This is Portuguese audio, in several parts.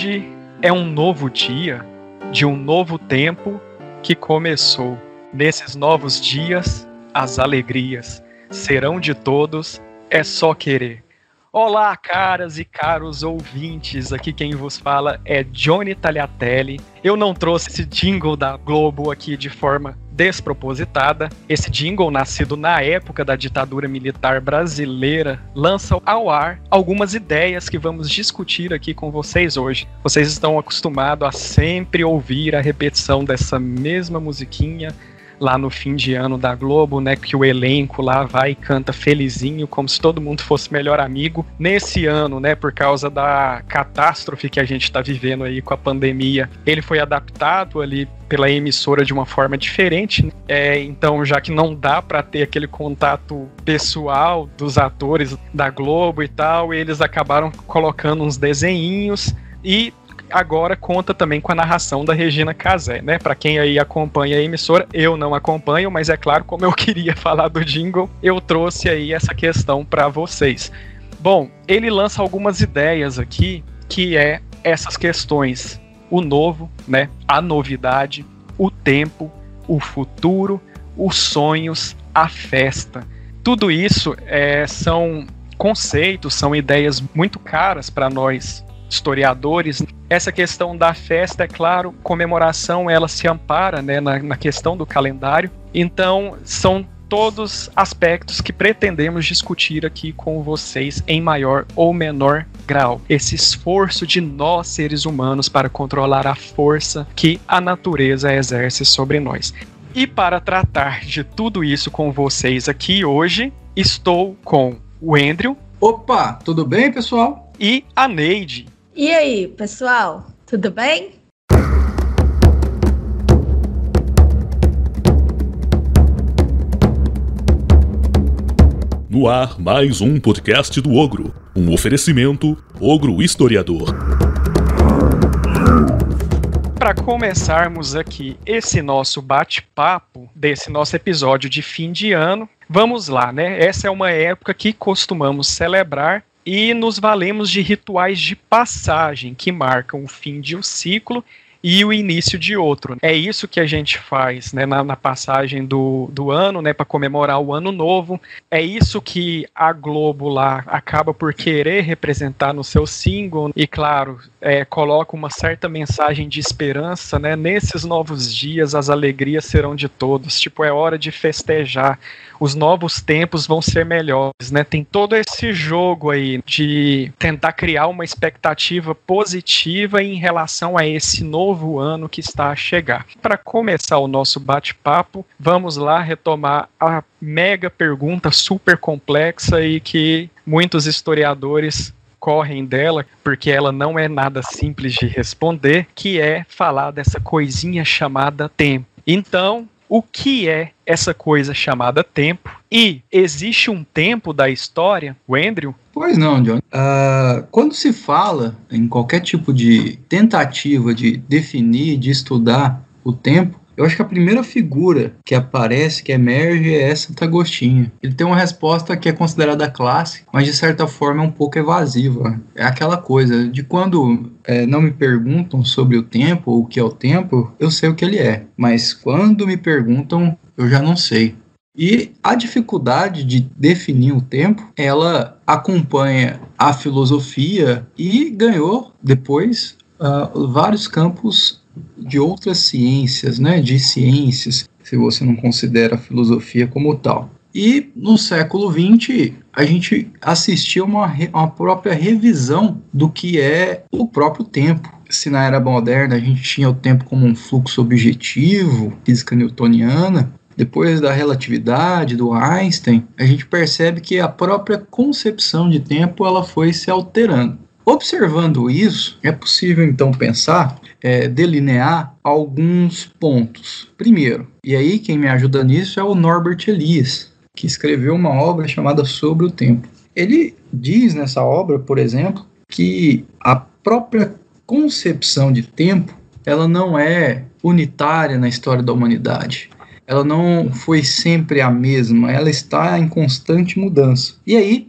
Hoje é um novo dia de um novo tempo que começou. Nesses novos dias, as alegrias serão de todos, é só querer. Olá, caras e caros ouvintes, aqui quem vos fala é Johnny Tagliatelli. Eu não trouxe esse jingle da Globo aqui de forma despropositada. Esse jingle, nascido na época da ditadura militar brasileira, lança ao ar algumas ideias que vamos discutir aqui com vocês hoje. Vocês estão acostumados a sempre ouvir a repetição dessa mesma musiquinha lá no fim de ano da Globo, né, que o elenco lá vai e canta felizinho, como se todo mundo fosse melhor amigo. Nesse ano, né, por causa da catástrofe que a gente está vivendo aí com a pandemia, ele foi adaptado ali pela emissora de uma forma diferente, né? Então, já que não dá para ter aquele contato pessoal dos atores da Globo e tal, eles acabaram colocando uns desenhinhos e agora conta também com a narração da Regina Casé, né? Para quem aí acompanha a emissora, eu não acompanho, mas é claro, como eu queria falar do jingle, eu trouxe aí essa questão para vocês. Bom, ele lança algumas ideias aqui, que é essas questões: o novo, né? A novidade, o tempo, o futuro, os sonhos, a festa. Tudo isso são conceitos, são ideias muito caras para nós historiadores. Essa questão da festa, é claro, comemoração, ela se ampara, né, na questão do calendário. Então, são todos aspectos que pretendemos discutir aqui com vocês em maior ou menor grau. Esse esforço de nós, seres humanos, para controlar a força que a natureza exerce sobre nós. E para tratar de tudo isso com vocês aqui hoje, estou com o Andrew. Opa, tudo bem, pessoal? E a Neide. E aí, pessoal, tudo bem? No ar, mais um podcast do Ogro, um oferecimento Ogro Historiador. Para começarmos aqui esse nosso bate-papo desse nosso episódio de fim de ano, vamos lá, né? Essa é uma época que costumamos celebrar e nos valemos de rituais de passagem que marcam o fim de um ciclo e o início de outro. É isso que a gente faz, né, na passagem do ano, né, para comemorar o ano novo. É isso que a Globo lá acaba por querer representar no seu single e, claro, coloca uma certa mensagem de esperança, né? Nesses novos dias as alegrias serão de todos. Tipo, é hora de festejar. Os novos tempos vão ser melhores, né? Tem todo esse jogo aí de tentar criar uma expectativa positiva em relação a esse novo ano que está a chegar. Para começar o nosso bate-papo, vamos lá retomar a mega pergunta super complexa e que muitos historiadores correm dela, porque ela não é nada simples de responder, que é falar dessa coisinha chamada tempo. Então, o que é essa coisa chamada tempo? E existe um tempo da história, o Andrew? Pois não, John. Quando se fala em qualquer tipo de tentativa de definir, de estudar o tempo, eu acho que a primeira figura que aparece, que emerge, é Santo Agostinho. Ele tem uma resposta que é considerada clássica, mas de certa forma é um pouco evasiva. É aquela coisa de quando não me perguntam sobre o tempo, ou o que é o tempo, eu sei o que ele é. Mas quando me perguntam, eu já não sei. E a dificuldade de definir o tempo, ela acompanha a filosofia e ganhou depois vários campos de outras ciências, né, de ciências, se você não considera a filosofia como tal. E no século XX, a gente assistiu uma própria revisão do que é o próprio tempo. Se na era moderna a gente tinha o tempo como um fluxo objetivo, física newtoniana, depois da relatividade, do Einstein, a gente percebe que a própria concepção de tempo ela foi se alterando. Observando isso, é possível então pensar, delinear alguns pontos. Primeiro, e aí quem me ajuda nisso é o Norbert Elias, que escreveu uma obra chamada Sobre o Tempo. Ele diz nessa obra, por exemplo, que a própria concepção de tempo, ela não é unitária na história da humanidade. Ela não foi sempre a mesma, ela está em constante mudança. E aí,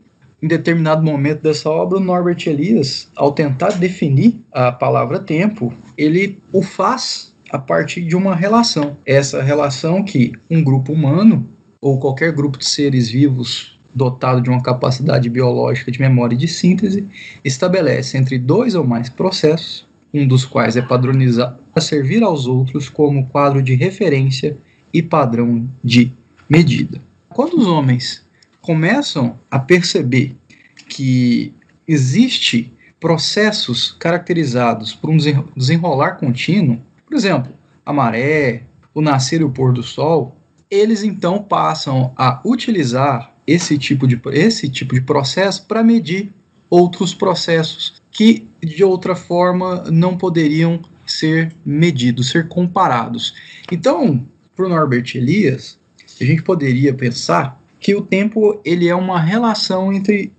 em determinado momento dessa obra, o Norbert Elias, ao tentar definir a palavra tempo, ele o faz a partir de uma relação. Essa relação que um grupo humano, ou qualquer grupo de seres vivos dotado de uma capacidade biológica de memória e de síntese, estabelece entre dois ou mais processos, um dos quais é padronizado para servir aos outros como quadro de referência e padrão de medida. Quando os homens começam a perceber que existe processos caracterizados por um desenrolar contínuo, por exemplo, a maré, o nascer e o pôr do sol, eles então passam a utilizar esse tipo de processo para medir outros processos que de outra forma não poderiam ser medidos, ser comparados. Então, para o Norbert Elias, a gente poderia pensar que o tempo ele é uma relação entre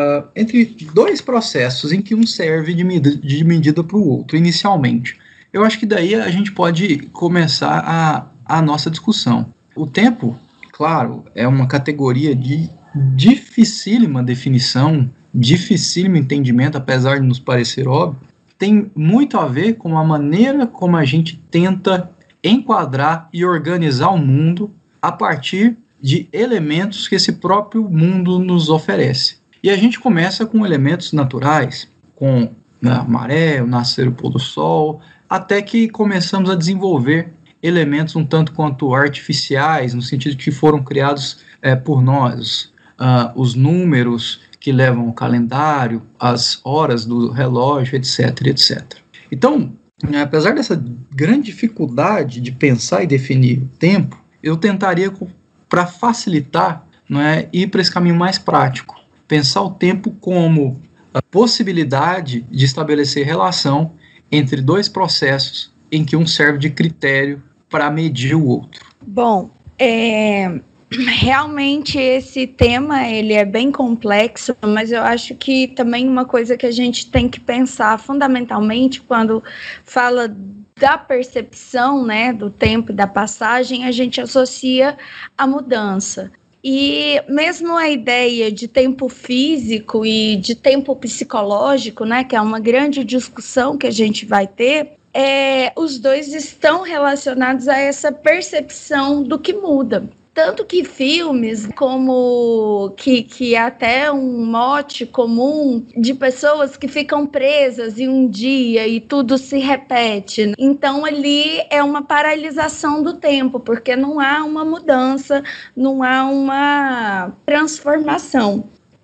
dois processos em que um serve de medida para o outro, inicialmente. Eu acho que daí a gente pode começar a nossa discussão. O tempo, claro, é uma categoria de dificílima definição, dificílimo entendimento, apesar de nos parecer óbvio, tem muito a ver com a maneira como a gente tenta enquadrar e organizar o mundo a partir de elementos que esse próprio mundo nos oferece. E a gente começa com elementos naturais, com a maré, o nascer e o pôr do sol, até que começamos a desenvolver elementos um tanto quanto artificiais, no sentido de que foram criados por nós, os números que levam o calendário, as horas do relógio, etc, etc. Então, apesar dessa grande dificuldade de pensar e definir o tempo, eu tentaria, para facilitar, ir para esse caminho mais prático. Pensar o tempo como a possibilidade de estabelecer relação entre dois processos em que um serve de critério para medir o outro. Bom, realmente esse tema ele é bem complexo, mas eu acho que também uma coisa que a gente tem que pensar fundamentalmente quando fala da percepção, né, do tempo e da passagem, a gente associa a mudança. E mesmo a ideia de tempo físico e de tempo psicológico, né, que é uma grande discussão que a gente vai ter, os dois estão relacionados a essa percepção do que muda. Tanto que filmes como que é até um mote comum de pessoas que ficam presas em um dia e tudo se repete. Então ali é uma paralisação do tempo, porque não há uma mudança, não há uma transformação.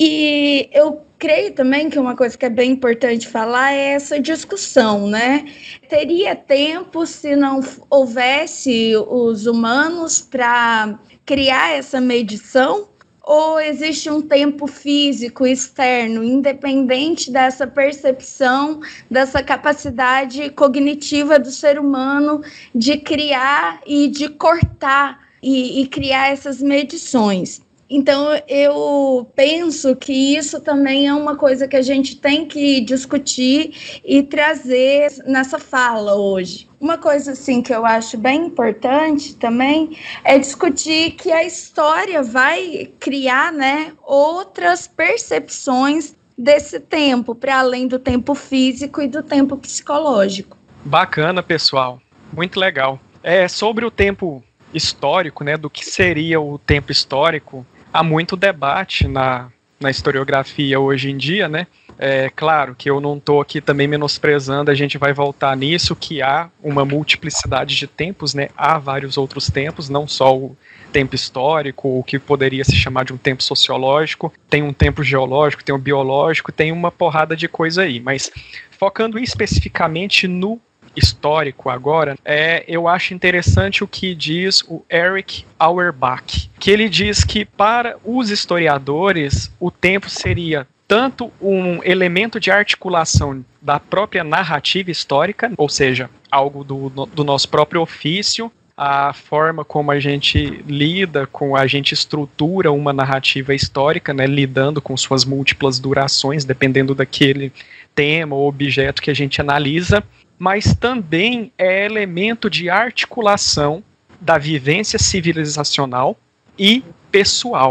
E eu creio também que uma coisa que é bem importante falar é essa discussão, né? Teria tempo se não houvesse os humanos para criar essa medição? Ou existe um tempo físico externo, independente dessa percepção, dessa capacidade cognitiva do ser humano de criar e de cortar e criar essas medições? Então, eu penso que isso também é uma coisa que a gente tem que discutir e trazer nessa fala hoje. Uma coisa assim que eu acho bem importante também é discutir que a história vai criar, né, outras percepções desse tempo, para além do tempo físico e do tempo psicológico. Bacana, pessoal. Muito legal. Sobre o tempo histórico, né, do que seria o tempo histórico, há muito debate na historiografia hoje em dia, né? Claro que eu não estou aqui também menosprezando, a gente vai voltar nisso, que há uma multiplicidade de tempos, né? Há vários outros tempos, não só o tempo histórico, o que poderia se chamar de um tempo sociológico, tem um tempo geológico, tem um biológico, tem uma porrada de coisa aí, mas focando especificamente no histórico agora, eu acho interessante o que diz o Erich Auerbach, que ele diz que para os historiadores o tempo seria tanto um elemento de articulação da própria narrativa histórica, ou seja, algo do nosso próprio ofício, a forma como a gente lida, a gente estrutura uma narrativa histórica, né, lidando com suas múltiplas durações, dependendo daquele tema ou objeto que a gente analisa, mas também é elemento de articulação da vivência civilizacional e pessoal.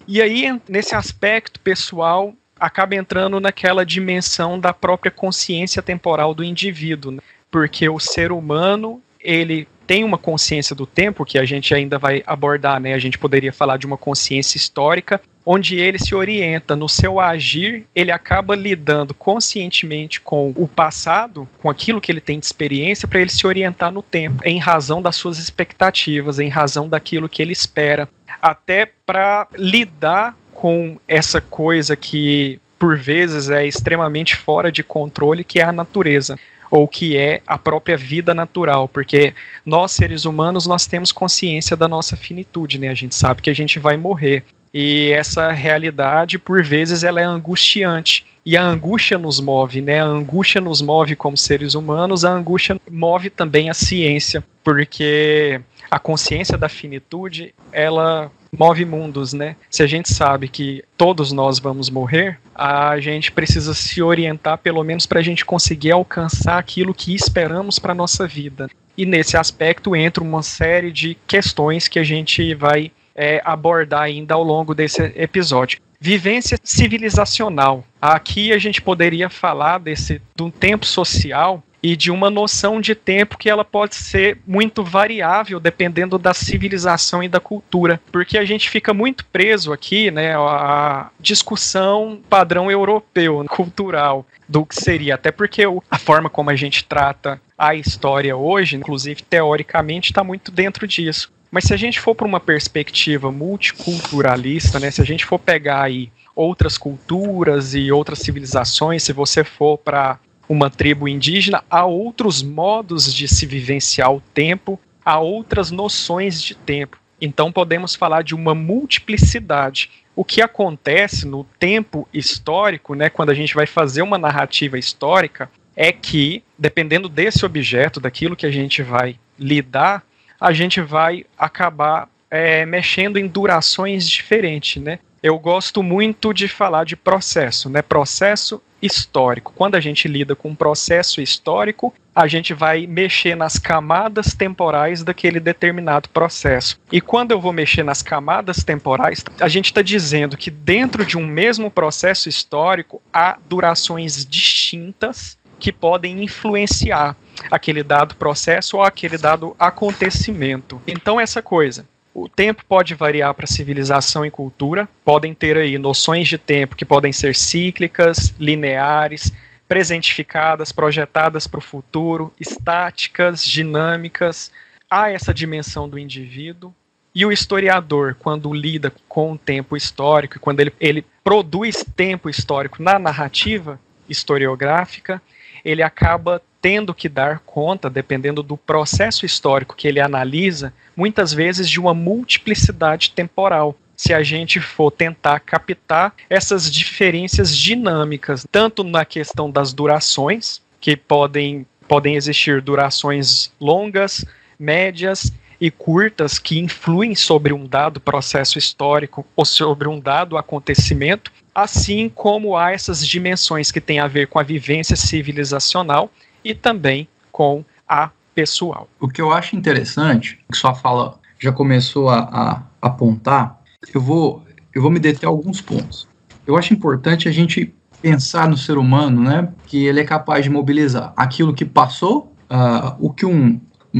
E aí, nesse aspecto pessoal, acaba entrando naquela dimensão da própria consciência temporal do indivíduo, né? Porque o ser humano, ele tem uma consciência do tempo, que a gente ainda vai abordar, né? A gente poderia falar de uma consciência histórica, onde ele se orienta no seu agir, ele acaba lidando conscientemente com o passado, com aquilo que ele tem de experiência, para ele se orientar no tempo, em razão das suas expectativas, em razão daquilo que ele espera, até para lidar com essa coisa que, por vezes, é extremamente fora de controle, que é a natureza, ou que é a própria vida natural, porque nós, seres humanos, nós temos consciência da nossa finitude, né? A gente sabe que a gente vai morrer, e essa realidade, por vezes, ela é angustiante, e a angústia nos move, né? A angústia nos move como seres humanos, a angústia move também a ciência, porque a consciência da finitude, ela move mundos, né? Se a gente sabe que todos nós vamos morrer, a gente precisa se orientar, pelo menos para a gente conseguir alcançar aquilo que esperamos para a nossa vida. E nesse aspecto entra uma série de questões que a gente vai abordar ainda ao longo desse episódio. Vivência civilizacional. Aqui a gente poderia falar de um tempo social e de uma noção de tempo que ela pode ser muito variável dependendo da civilização e da cultura, porque a gente fica muito preso aqui, né, à discussão padrão europeu, cultural, do que seria, até porque a forma como a gente trata a história hoje, inclusive teoricamente, está muito dentro disso. Mas se a gente for para uma perspectiva multiculturalista, né, se a gente for pegar aí outras culturas e outras civilizações, se você for para uma tribo indígena, há outros modos de se vivenciar o tempo, há outras noções de tempo. Então podemos falar de uma multiplicidade. O que acontece no tempo histórico, né, quando a gente vai fazer uma narrativa histórica, é que, dependendo desse objeto, daquilo que a gente vai lidar, a gente vai acabar mexendo em durações diferentes, né? Eu gosto muito de falar de processo, né? Processo histórico. Quando a gente lida com um processo histórico, a gente vai mexer nas camadas temporais daquele determinado processo. E quando eu vou mexer nas camadas temporais, a gente está dizendo que dentro de um mesmo processo histórico há durações distintas que podem influenciar aquele dado processo ou aquele dado acontecimento. Então essa coisa, o tempo pode variar para civilização e cultura, podem ter aí noções de tempo que podem ser cíclicas, lineares, presentificadas, projetadas para o futuro, estáticas, dinâmicas. Há essa dimensão do indivíduo. E o historiador, quando lida com o tempo histórico, quando ele produz tempo histórico na narrativa historiográfica, ele acaba tendo que dar conta, dependendo do processo histórico que ele analisa, muitas vezes de uma multiplicidade temporal, se a gente for tentar captar essas diferenças dinâmicas, tanto na questão das durações, que podem existir durações longas, médias e curtas, que influem sobre um dado processo histórico ou sobre um dado acontecimento, assim como há essas dimensões que têm a ver com a vivência civilizacional e também com a pessoal. O que eu acho interessante, que sua fala já começou a apontar, eu vou me deter a alguns pontos. Eu acho importante a gente pensar no ser humano, né, que ele é capaz de mobilizar aquilo que passou, o que um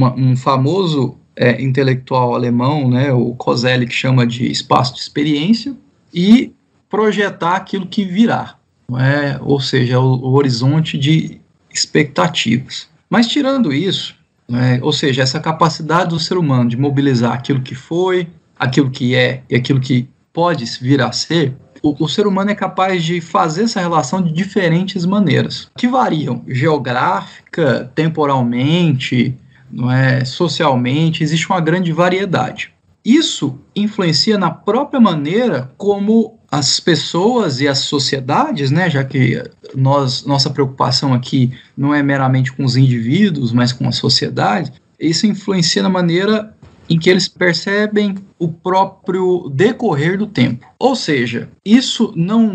famoso intelectual alemão, né, o Koselleck, chama de espaço de experiência, e projetar aquilo que virá, não é? Ou seja, o horizonte de expectativas. Mas tirando isso, ou seja, essa capacidade do ser humano de mobilizar aquilo que foi, aquilo que é e aquilo que pode vir a ser, o ser humano é capaz de fazer essa relação de diferentes maneiras, que variam geográfica, temporalmente, não é, socialmente, existe uma grande variedade. Isso influencia na própria maneira como as pessoas e as sociedades, né, já que nossa preocupação aqui não é meramente com os indivíduos, mas com a sociedade, isso influencia na maneira em que eles percebem o próprio decorrer do tempo. Ou seja, isso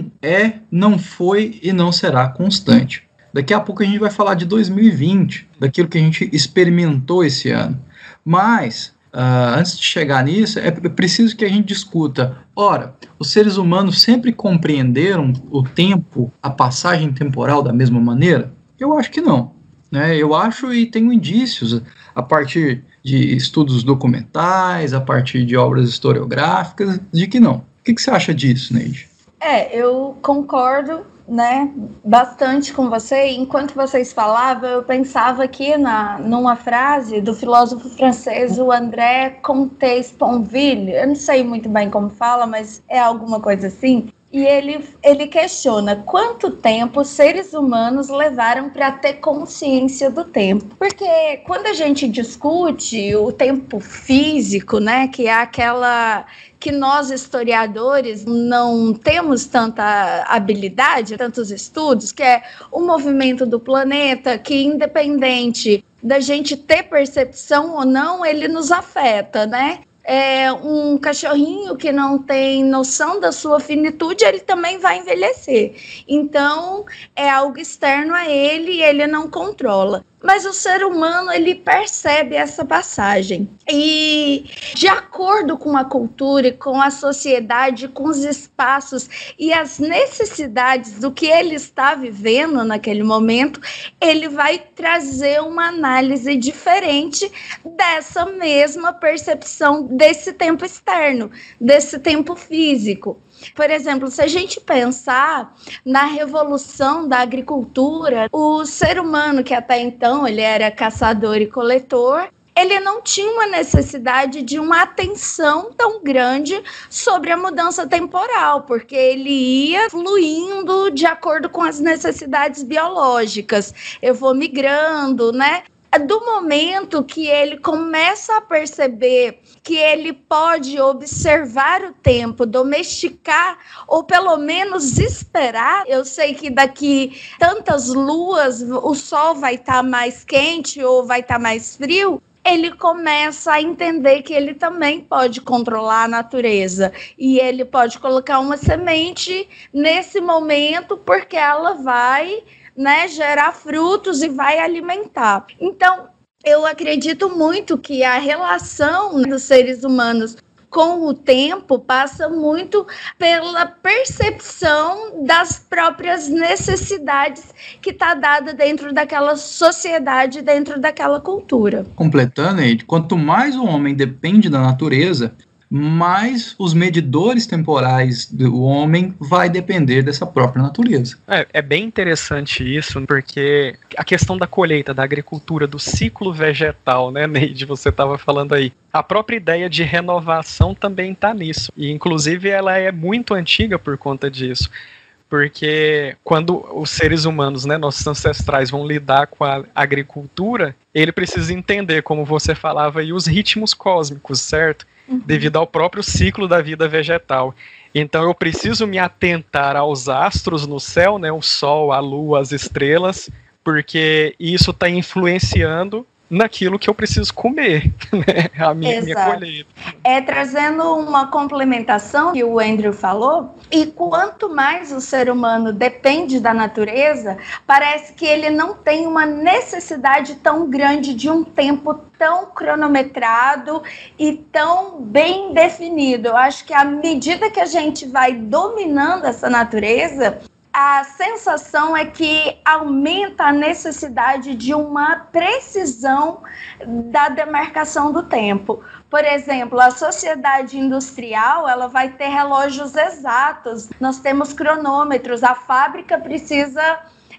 não foi e não será constante. Daqui a pouco a gente vai falar de 2020, daquilo que a gente experimentou esse ano. Mas antes de chegar nisso, é preciso que a gente discuta. Ora, os seres humanos sempre compreenderam o tempo, a passagem temporal da mesma maneira? Eu acho que não. Né? Eu acho e tenho indícios a partir de estudos documentais, a partir de obras historiográficas, de que não. O que você acha disso, Neide? Eu concordo, né, bastante com você. Enquanto vocês falavam, eu pensava aqui numa frase do filósofo francês, o André Comte Sponville. Eu não sei muito bem como fala, mas é alguma coisa assim. E ele questiona quanto tempo os seres humanos levaram para ter consciência do tempo. Porque quando a gente discute o tempo físico, né, que é aquela que nós historiadores não temos tanta habilidade, tantos estudos, que é o movimento do planeta, que independente da gente ter percepção ou não, ele nos afeta, né? Um cachorrinho que não tem noção da sua finitude, ele também vai envelhecer. Então, é algo externo a ele e ele não controla. Mas o ser humano, ele percebe essa passagem. E, de acordo com a cultura e com a sociedade, com os espaços e as necessidades do que ele está vivendo naquele momento, ele vai trazer uma análise diferente dessa mesma percepção desse tempo externo, desse tempo físico. Por exemplo, se a gente pensar na revolução da agricultura, o ser humano, que até então ele era caçador e coletor, ele não tinha uma necessidade de uma atenção tão grande sobre a mudança temporal, porque ele ia fluindo de acordo com as necessidades biológicas. Eu vou migrando, né? Do momento que ele começa a perceber que ele pode observar o tempo, domesticar ou pelo menos esperar, eu sei que daqui tantas luas o sol vai estar mais quente ou vai estar mais frio, ele começa a entender que ele também pode controlar a natureza e ele pode colocar uma semente nesse momento porque ela vai, né, gerar frutos e vai alimentar. Então, eu acredito muito que a relação dos seres humanos com o tempo passa muito pela percepção das próprias necessidades que está dada dentro daquela sociedade, dentro daquela cultura. Completando, quanto mais o homem depende da natureza, mais os medidores temporais do homem vai depender dessa própria natureza. É bem interessante isso, porque a questão da colheita, da agricultura, do ciclo vegetal, né, Neide, você estava falando aí, a própria ideia de renovação também está nisso, e inclusive ela é muito antiga por conta disso. Porque quando os seres humanos, né, nossos ancestrais, vão lidar com a agricultura, ele precisa entender, como você falava aí, os ritmos cósmicos, certo? Devido ao próprio ciclo da vida vegetal. Então eu preciso me atentar aos astros no céu, né, o sol, a lua, as estrelas, porque isso está influenciando naquilo que eu preciso comer, né? A minha colheita. Trazendo uma complementação que o Andrew falou, e quanto mais o ser humano depende da natureza, parece que ele não tem uma necessidade tão grande de um tempo tão cronometrado e tão bem definido. Eu acho que à medida que a gente vai dominando essa natureza, a sensação é que aumenta a necessidade de uma precisão da demarcação do tempo. Por exemplo, a sociedade industrial, ela vai ter relógios exatos. Nós temos cronômetros. A fábrica precisa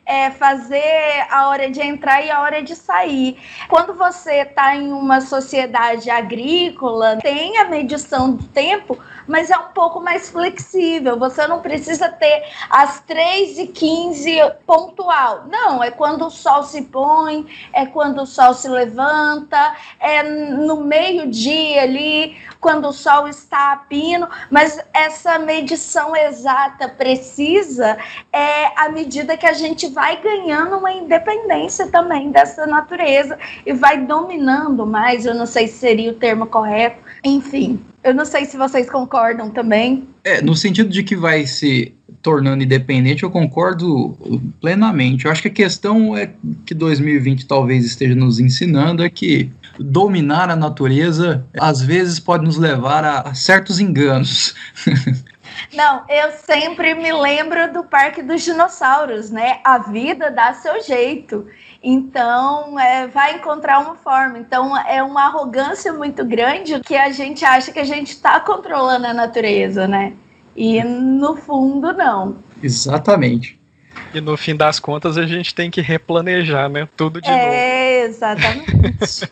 fazer a hora de entrar e a hora de sair. Quando você está em uma sociedade agrícola, tem a medição do tempo, mas é um pouco mais flexível. Você não precisa ter às 3h15 pontual. Não, é quando o sol se põe, é quando o sol se levanta, é no meio-dia ali, quando o sol está a pino, mas essa medição exata, precisa, é à medida que a gente vai ganhando uma independência também dessa natureza e vai dominando mais. Eu não sei se seria o termo correto, enfim. Eu não sei se vocês concordam também. No sentido de que vai se tornando independente, eu concordo plenamente. Eu acho que a questão é que 2020 talvez esteja nos ensinando é que dominar a natureza, às vezes pode nos levar a certos enganos. Não, eu sempre me lembro do Parque dos Dinossauros, né? A vida dá seu jeito. Então, vai encontrar uma forma. Então, é uma arrogância muito grande que a gente acha que a gente está controlando a natureza, né? E, no fundo, não. Exatamente. E, no fim das contas, a gente tem que replanejar, né? Tudo de novo. Exatamente.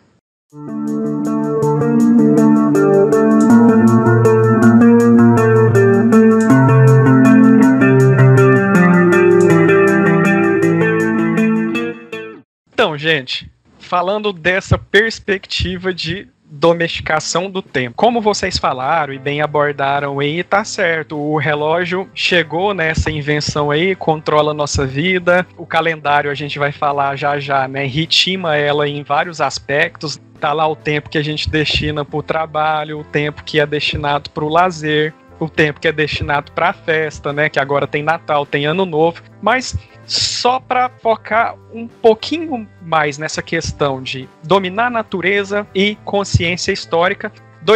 Então, gente, falando dessa perspectiva de domesticação do tempo. Como vocês falaram e bem abordaram aí, tá certo. O relógio chegou nessa invenção aí, controla a nossa vida. O calendário a gente vai falar já, né? Ritima ela em vários aspectos. Tá lá o tempo que a gente destina pro trabalho, o tempo que é destinado pro lazer, o tempo que é destinado pra festa, né? Que agora tem Natal, tem Ano Novo. Mas só para focar um pouquinho mais nessa questão de dominar a natureza e consciência histórica,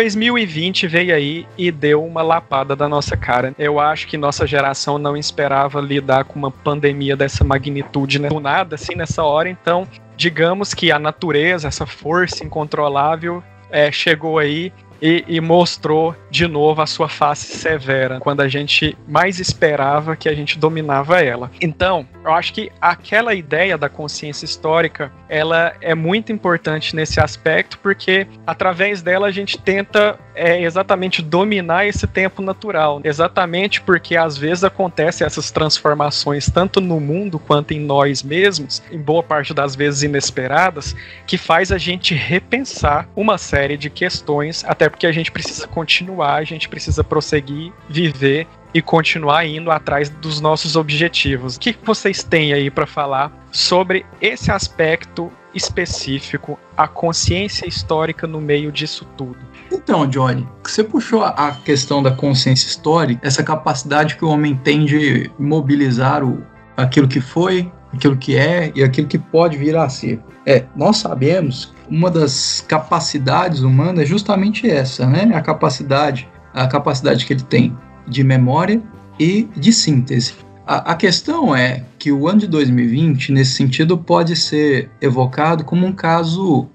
2020 veio aí e deu uma lapada da nossa cara. Eu acho que nossa geração não esperava lidar com uma pandemia dessa magnitude, né? Do nada, assim, nessa hora. Então, digamos que a natureza, essa força incontrolável, chegou aí e mostrou de novo a sua face severa, quando a gente mais esperava que a gente dominava ela. Então, eu acho que aquela ideia da consciência histórica, ela é muito importante nesse aspecto, porque através dela a gente tenta exatamente dominar esse tempo natural, exatamente porque às vezes acontecem essas transformações tanto no mundo quanto em nós mesmos, em boa parte das vezes inesperadas, que faz a gente repensar uma série de questões, até porque a gente precisa continuar, a gente precisa prosseguir, viver e continuar indo atrás dos nossos objetivos. O que vocês têm aí para falar sobre esse aspecto específico, a consciência histórica no meio disso tudo? Então, Johnny, você puxou a questão da consciência histórica, essa capacidade que o homem tem de mobilizar aquilo que foi, aquilo que é e aquilo que pode vir a ser. Nós sabemos que uma das capacidades humanas é justamente essa, né? A capacidade que ele tem de memória e de síntese. A questão é que o ano de 2020, nesse sentido, pode ser evocado como um caso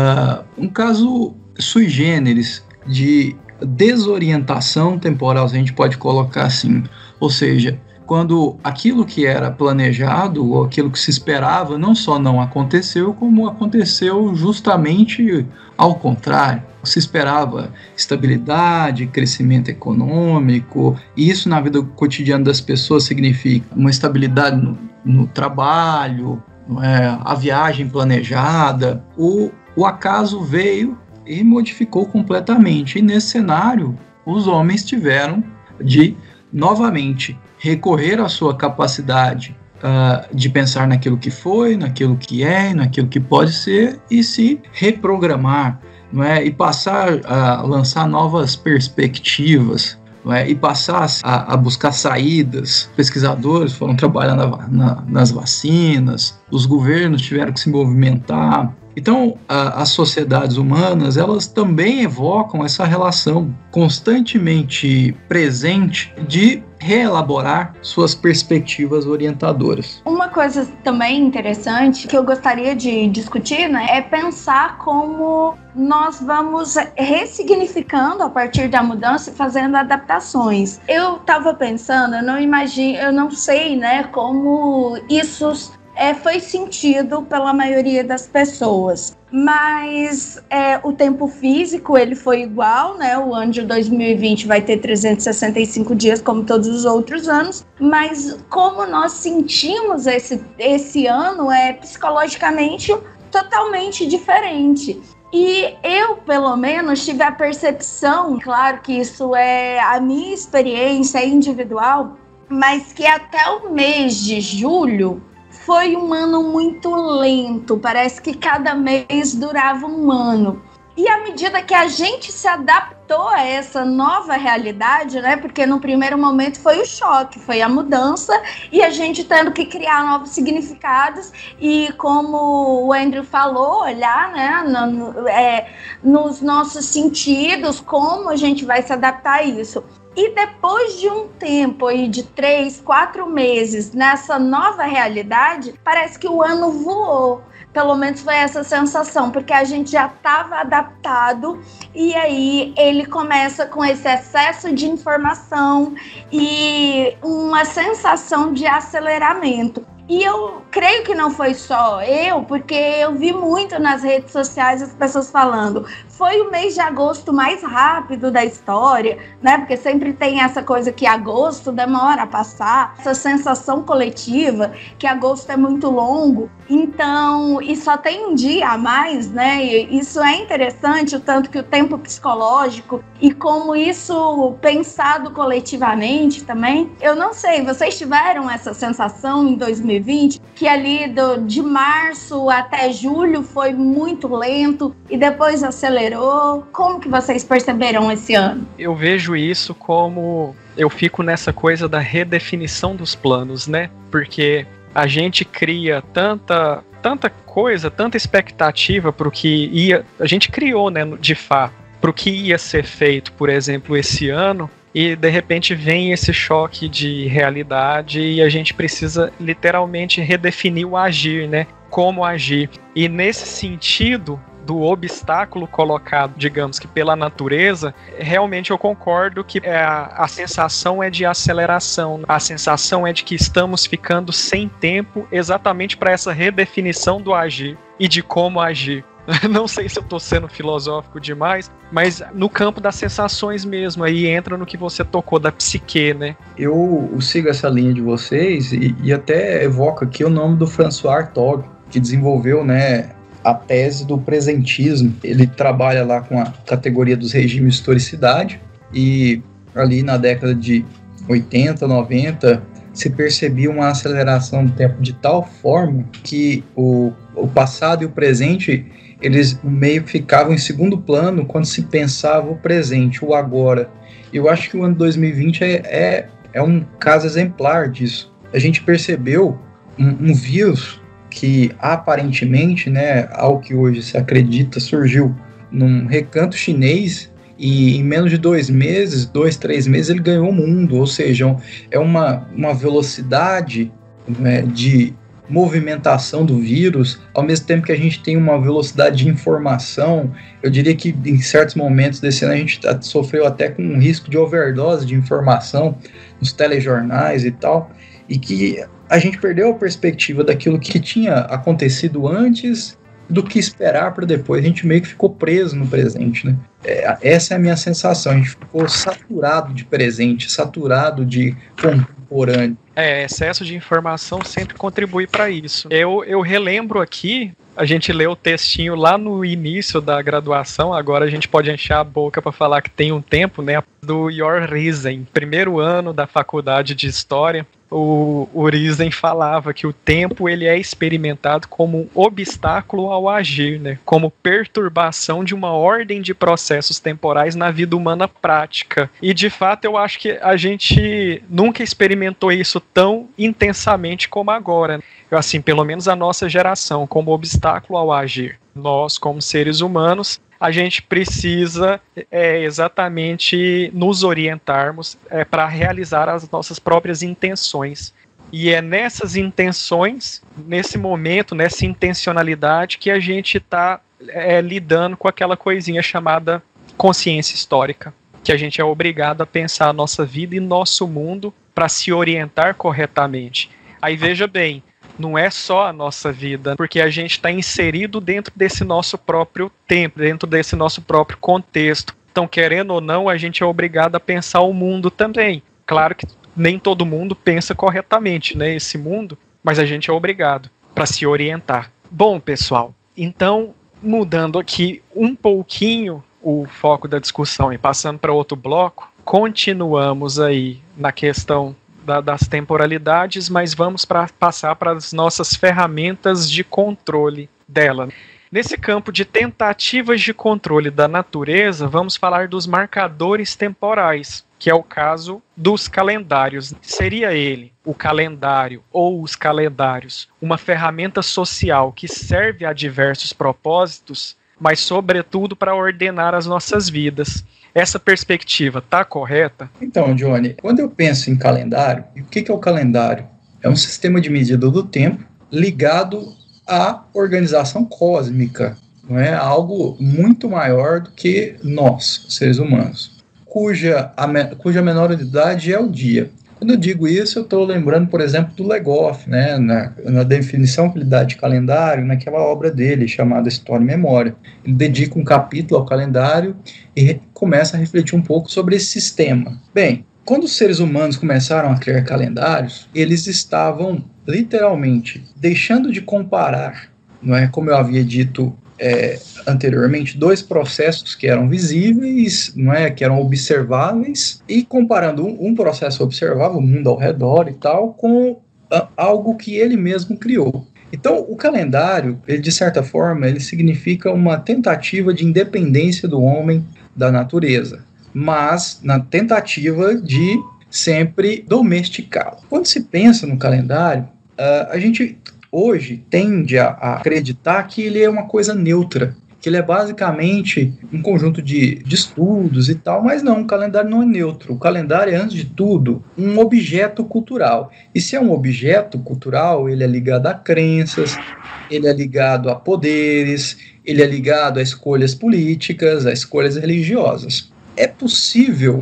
sui generis de desorientação temporal, se a gente pode colocar assim. Ou seja, quando aquilo que era planejado ou aquilo que se esperava não só não aconteceu, como aconteceu justamente ao contrário. Se esperava estabilidade, crescimento econômico, e isso na vida cotidiana das pessoas significa uma estabilidade no trabalho, a viagem planejada. O acaso veio e modificou completamente. E nesse cenário, os homens tiveram de, novamente, recorrer à sua capacidade de pensar naquilo que foi, naquilo que é, naquilo que pode ser, e se reprogramar, e passar a lançar novas perspectivas, e passar a buscar saídas. Pesquisadores foram trabalhar nas vacinas, os governos tiveram que se movimentar. Então, as sociedades humanas, elas também evocam essa relação constantemente presente de reelaborar suas perspectivas orientadoras. Uma coisa também interessante que eu gostaria de discutir, é pensar como nós vamos ressignificando a partir da mudança e fazendo adaptações. Eu estava pensando, eu não sei, como isso foi sentido pela maioria das pessoas. Mas o tempo físico ele foi igual, o ano de 2020 vai ter 365 dias como todos os outros anos, mas como nós sentimos esse ano psicologicamente totalmente diferente. E eu, pelo menos, tive a percepção, claro que isso é a minha experiência individual, mas que até o mês de julho foi um ano muito lento, parece que cada mês durava um ano. E à medida que a gente se adaptou adaptou a essa nova realidade, né? Porque no primeiro momento foi o choque, foi a mudança e a gente tendo que criar novos significados e, como o Andrew falou, olhar, né, nos nossos sentidos, como a gente vai se adaptar a isso. E depois de um tempo aí de 3, 4 meses nessa nova realidade, parece que o ano voou. Pelo menos foi essa sensação, porque a gente já estava adaptado e aí ele começa com esse excesso de informação e uma sensação de aceleramento. E eu creio que não foi só eu, porque eu vi muito nas redes sociais as pessoas falando, foi o mês de agosto mais rápido da história, né? Porque sempre tem essa coisa que agosto demora a passar, essa sensação coletiva que agosto é muito longo, então, e só tem um dia a mais, né? E isso é interessante, o tanto que o tempo psicológico e como isso pensado coletivamente também. Eu não sei, vocês tiveram essa sensação em 2020, que ali de março até julho foi muito lento e depois acelerou? Como que vocês perceberam esse ano? Eu vejo isso como... Eu fico nessa coisa da redefinição dos planos, né? Porque a gente cria tanta coisa, tanta expectativa para o que ia... A gente criou, né, de fato, para o que ia ser feito, por exemplo, esse ano, e de repente vem esse choque de realidade e a gente precisa literalmente redefinir o agir, né? Como agir. E nesse sentido do obstáculo colocado, digamos que pela natureza, realmente eu concordo que a sensação é de aceleração, a sensação é de que estamos ficando sem tempo exatamente para essa redefinição do agir e de como agir. Não sei se eu estou sendo filosófico demais, mas no campo das sensações mesmo, aí entra no que você tocou da psique, né? Eu sigo essa linha de vocês e até evoco aqui o nome do François Hartog, que desenvolveu, né, a tese do presentismo. Ele trabalha lá com a categoria dos regimes de historicidade e ali na década de 80, 90 se percebia uma aceleração do tempo de tal forma que o passado e o presente eles meio que ficavam em segundo plano quando se pensava o presente, o agora. Eu acho que o ano 2020 é um caso exemplar disso. A gente percebeu um vírus que aparentemente, né, ao que hoje se acredita, surgiu num recanto chinês e em menos de 2 meses, 2, 3 meses, ele ganhou o mundo. Ou seja, é uma velocidade, né, de movimentação do vírus, ao mesmo tempo que a gente tem uma velocidade de informação. Eu diria que em certos momentos desse ano a gente sofreu até com um risco de overdose de informação nos telejornais e tal, e que a gente perdeu a perspectiva daquilo que tinha acontecido antes do que esperar para depois. A gente meio que ficou preso no presente, né? Essa é a minha sensação. A gente ficou saturado de presente, saturado de contemporâneo. Excesso de informação sempre contribui para isso. Eu relembro aqui, a gente leu o textinho lá no início da graduação, agora a gente pode encher a boca para falar que tem um tempo, né? Do Jörg Riesen, primeiro ano da faculdade de História. O Riesen falava que o tempo ele é experimentado como um obstáculo ao agir, né? Como perturbação de uma ordem de processos temporais na vida humana prática. E de fato eu acho que a gente nunca experimentou isso tão intensamente como agora. Assim, pelo menos a nossa geração, como obstáculo ao agir. Nós, como seres humanos, a gente precisa exatamente nos orientarmos para realizar as nossas próprias intenções. E é nessas intenções, nesse momento, nessa intencionalidade, que a gente está lidando com aquela coisinha chamada consciência histórica, que a gente é obrigado a pensar a nossa vida e nosso mundo para se orientar corretamente. Aí veja bem, não é só a nossa vida, porque a gente está inserido dentro desse nosso próprio tempo, dentro desse nosso próprio contexto. Então, querendo ou não, a gente é obrigado a pensar o mundo também. Claro que nem todo mundo pensa corretamente, né, esse mundo, mas a gente é obrigado para se orientar. Bom, pessoal, então, mudando aqui um pouquinho o foco da discussão e passando para outro bloco, continuamos aí na questão das temporalidades, mas vamos passar para as nossas ferramentas de controle dela. Nesse campo de tentativas de controle da natureza, vamos falar dos marcadores temporais, que é o caso dos calendários. Seria ele, o calendário ou os calendários, uma ferramenta social que serve a diversos propósitos, mas sobretudo para ordenar as nossas vidas. Essa perspectiva está correta? Então, Johnny, quando eu penso em calendário, o que é o calendário? É um sistema de medida do tempo ligado à organização cósmica, não é? Algo muito maior do que nós, seres humanos, cuja menor unidade é o dia. Quando eu digo isso, eu estou lembrando, por exemplo, do Legoff, né? Na definição que ele dá de calendário, naquela obra dele, chamada História e Memória. Ele dedica um capítulo ao calendário e começa a refletir um pouco sobre esse sistema. Bem, quando os seres humanos começaram a criar calendários, eles estavam, literalmente, deixando de comparar, não é? Como eu havia dito anteriormente, dois processos que eram visíveis, não é, que eram observáveis, e comparando um processo observável, o mundo ao redor e tal, com algo que ele mesmo criou. Então, o calendário, ele, de certa forma, ele significa uma tentativa de independência do homem da natureza, mas na tentativa de sempre domesticá-lo. Quando se pensa no calendário, a gente hoje tende a acreditar que ele é uma coisa neutra, que ele é basicamente um conjunto de estudos e tal, mas não, o calendário não é neutro. O calendário é, antes de tudo, um objeto cultural. E se é um objeto cultural, ele é ligado a crenças, ele é ligado a poderes, ele é ligado a escolhas políticas, a escolhas religiosas. É possível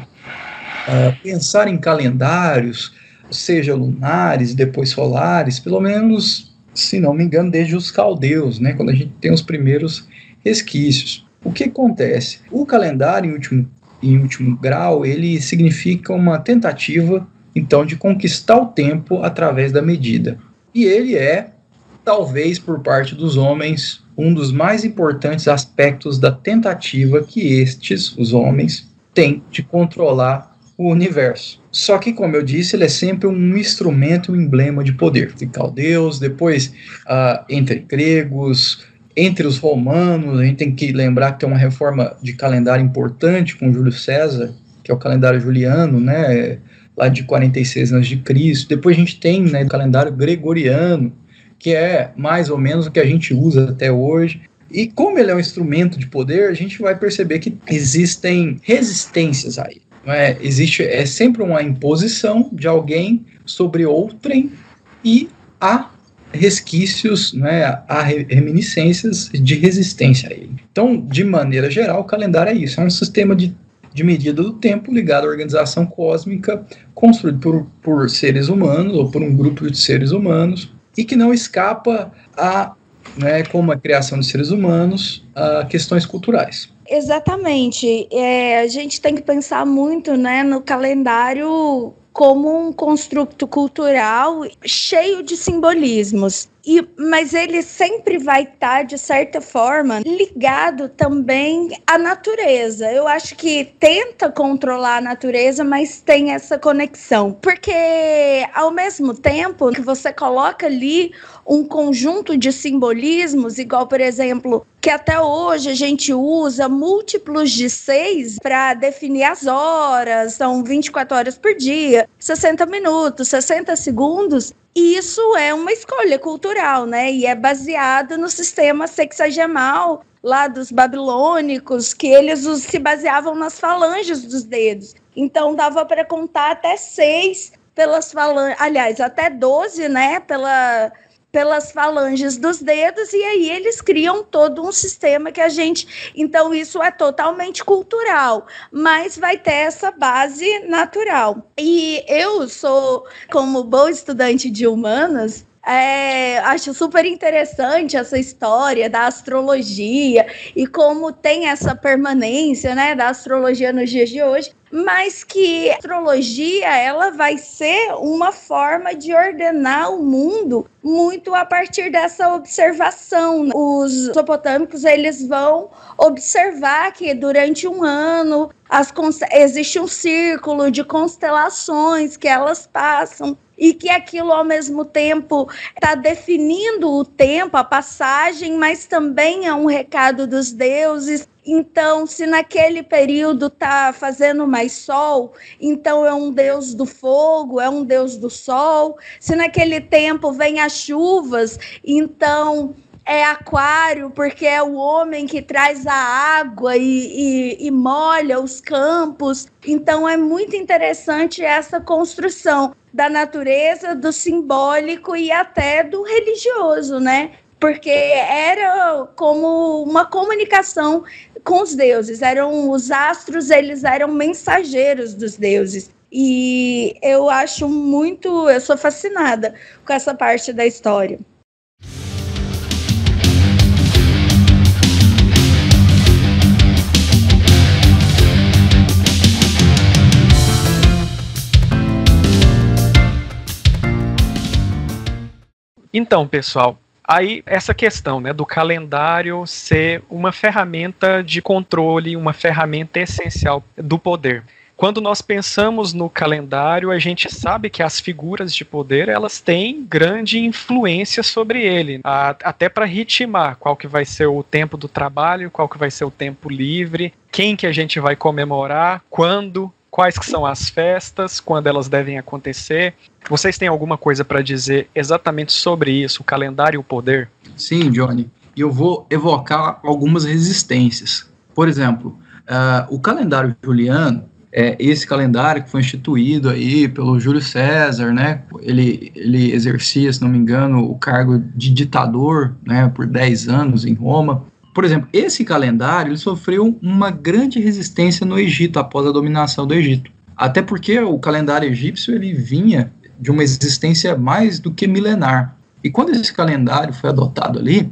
pensar em calendários, seja lunares, depois solares, pelo menos, se não me engano, desde os caldeus, né, quando a gente tem os primeiros resquícios. O que acontece? O calendário, em último grau, ele significa uma tentativa, então, de conquistar o tempo através da medida. E ele é, talvez por parte dos homens, um dos mais importantes aspectos da tentativa que os homens, têm de controlar o universo. Só que, como eu disse, ele é sempre um instrumento, um emblema de poder. De caldeus, depois entre gregos, entre os romanos. A gente tem que lembrar que tem uma reforma de calendário importante com Júlio César, que é o calendário juliano, né, lá de 46 a.C. Depois a gente tem, né, o calendário gregoriano, que é mais ou menos o que a gente usa até hoje. E como ele é um instrumento de poder, a gente vai perceber que existem resistências a ele. É sempre uma imposição de alguém sobre outrem, e há resquícios, há reminiscências de resistência a ele. Então, de maneira geral, o calendário é isso, é um sistema de medida do tempo ligado à organização cósmica, construído por seres humanos, ou por um grupo de seres humanos, e que não escapa como a criação de seres humanos, a questões culturais. Exatamente. A gente tem que pensar muito, no calendário como um construto cultural cheio de simbolismos. Mas ele sempre vai estar, de certa forma, ligado também à natureza. Eu acho que tenta controlar a natureza, mas tem essa conexão. Porque, ao mesmo tempo que você coloca ali um conjunto de simbolismos, igual, por exemplo, que até hoje a gente usa múltiplos de 6 para definir as horas, são 24 horas por dia, 60 minutos, 60 segundos, e isso é uma escolha cultural, e é baseado no sistema sexagemal lá dos babilônicos, que eles se baseavam nas falanges dos dedos. Então dava para contar até 6 pelas falanges, aliás, até 12, pelas falanges dos dedos, e aí eles criam todo um sistema que a gente... Então, isso é totalmente cultural, mas vai ter essa base natural. E eu sou, como boa estudante de humanas, acho super interessante essa história da astrologia e como tem essa permanência, da astrologia nos dias de hoje, mas que a astrologia ela vai ser uma forma de ordenar o mundo muito a partir dessa observação. Os mesopotâmicos eles vão observar que durante um ano existe um círculo de constelações que elas passam e que aquilo ao mesmo tempo está definindo o tempo, a passagem, mas também é um recado dos deuses. Então, se naquele período está fazendo mais sol, então é um deus do fogo, é um deus do sol. Se naquele tempo vem as chuvas, então é Aquário, porque é o homem que traz a água e molha os campos. Então é muito interessante essa construção da natureza, do simbólico e até do religioso, né? Porque era como uma comunicação com os deuses. Eram os astros, eles eram mensageiros dos deuses. E eu sou fascinada com essa parte da história. Então, pessoal, aí essa questão, né, do calendário ser uma ferramenta de controle, uma ferramenta essencial do poder. Quando nós pensamos no calendário, a gente sabe que as figuras de poder, elas têm grande influência sobre ele, até para ritmar qual que vai ser o tempo do trabalho, qual que vai ser o tempo livre, quem que a gente vai comemorar, quando, quais que são as festas, quando elas devem acontecer. Vocês têm alguma coisa para dizer exatamente sobre isso, o calendário e o poder? Sim, Johnny. E eu vou evocar algumas resistências. Por exemplo, o calendário juliano, esse calendário que foi instituído aí pelo Júlio César, né? Ele exercia, se não me engano, o cargo de ditador, né, por 10 anos em Roma. Por exemplo, esse calendário ele sofreu uma grande resistência no Egito, após a dominação do Egito. Até porque o calendário egípcio ele vinha de uma existência mais do que milenar. E quando esse calendário foi adotado ali,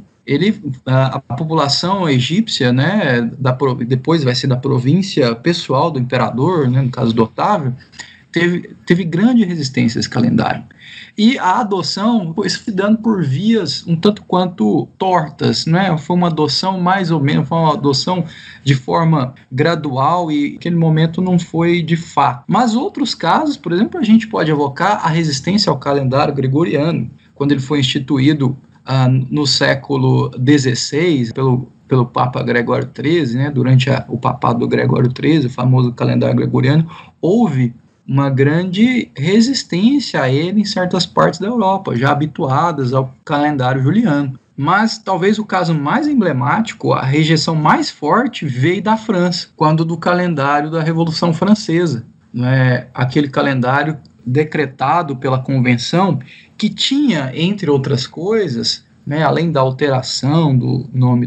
a população egípcia, né, depois vai ser da província pessoal do imperador, né, no caso do Otávio, teve grande resistência a esse calendário. E a adoção foi se dando por vias um tanto quanto tortas, né? Foi uma adoção mais ou menos, foi uma adoção de forma gradual e naquele momento não foi de fato. Mas outros casos, por exemplo, a gente pode evocar a resistência ao calendário gregoriano, quando ele foi instituído no século XVI pelo Papa Gregório XIII, né? Durante o papado do Gregório XIII, o famoso calendário gregoriano, houve uma grande resistência a ele em certas partes da Europa, já habituadas ao calendário juliano. Mas talvez o caso mais emblemático, a rejeição mais forte, veio da França, quando do calendário da Revolução Francesa, né? Aquele calendário decretado pela Convenção, que tinha, entre outras coisas, né, além da alteração do nome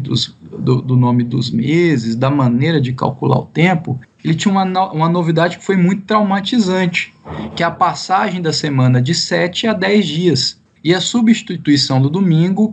dos meses, da maneira de calcular o tempo, ele tinha uma novidade que foi muito traumatizante, que é a passagem da semana de 7 a 10 dias, e a substituição do domingo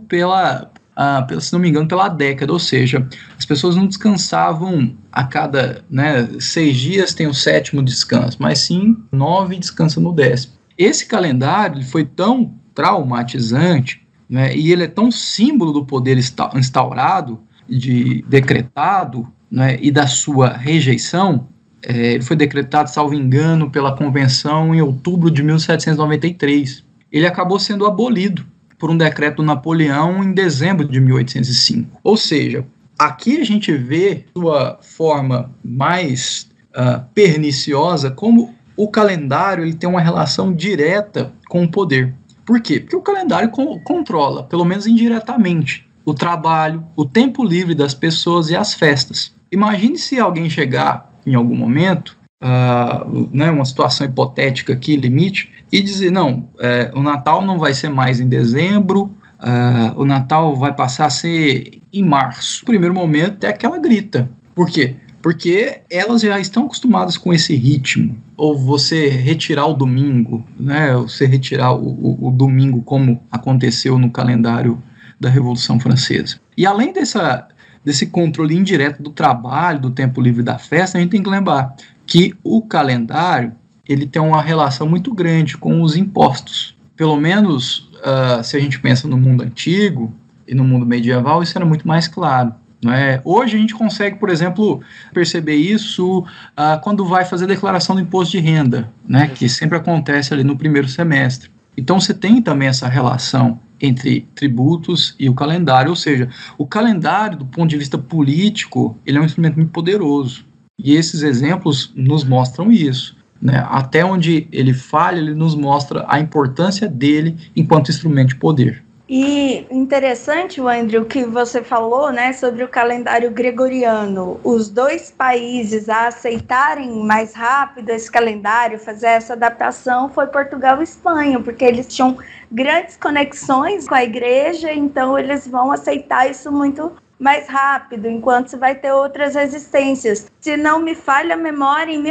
se não me engano, pela década, ou seja, as pessoas não descansavam a cada 6 dias tem o 7º descanso, mas sim 9 descansa no 10º. Esse calendário ele foi tão traumatizante, né, e ele é tão símbolo do poder instaurado, decretado, né, e da sua rejeição. Ele foi decretado, salvo engano, pela Convenção em outubro de 1793. Ele acabou sendo abolido por um decreto do Napoleão em dezembro de 1805. Ou seja, aqui a gente vê sua forma mais perniciosa, como o calendário ele tem uma relação direta com o poder. Por quê? Porque o calendário controla, pelo menos indiretamente, o trabalho, o tempo livre das pessoas e as festas. Imagine se alguém chegar em algum momento, uma situação hipotética aqui, limite, e dizer, não, o Natal não vai ser mais em dezembro, o Natal vai passar a ser em março. No primeiro momento, até que ela grita. Por quê? Porque elas já estão acostumadas com esse ritmo. Ou você retirar o domingo, né? Você retirar o domingo como aconteceu no calendário da Revolução Francesa. E além desse controle indireto do trabalho, do tempo livre da festa, a gente tem que lembrar que o calendário ele tem uma relação muito grande com os impostos. Pelo menos, se a gente pensa no mundo antigo e no mundo medieval, isso era muito mais claro. Hoje a gente consegue, por exemplo, perceber isso quando vai fazer a declaração do imposto de renda, né, que sempre acontece ali no primeiro semestre. Então você tem também essa relação entre tributos e o calendário, ou seja, o calendário, do ponto de vista político, ele é um instrumento muito poderoso. E esses exemplos nos mostram isso, né? Até onde ele falha, ele nos mostra a importância dele enquanto instrumento de poder. E interessante, Andrew, o que você falou, né, sobre o calendário gregoriano. Os dois países a aceitarem mais rápido esse calendário, fazer essa adaptação, foi Portugal e Espanha, porque eles tinham grandes conexões com a igreja, então eles vão aceitar isso muito mais rápido, enquanto você vai ter outras resistências. Se não me falha a memória, em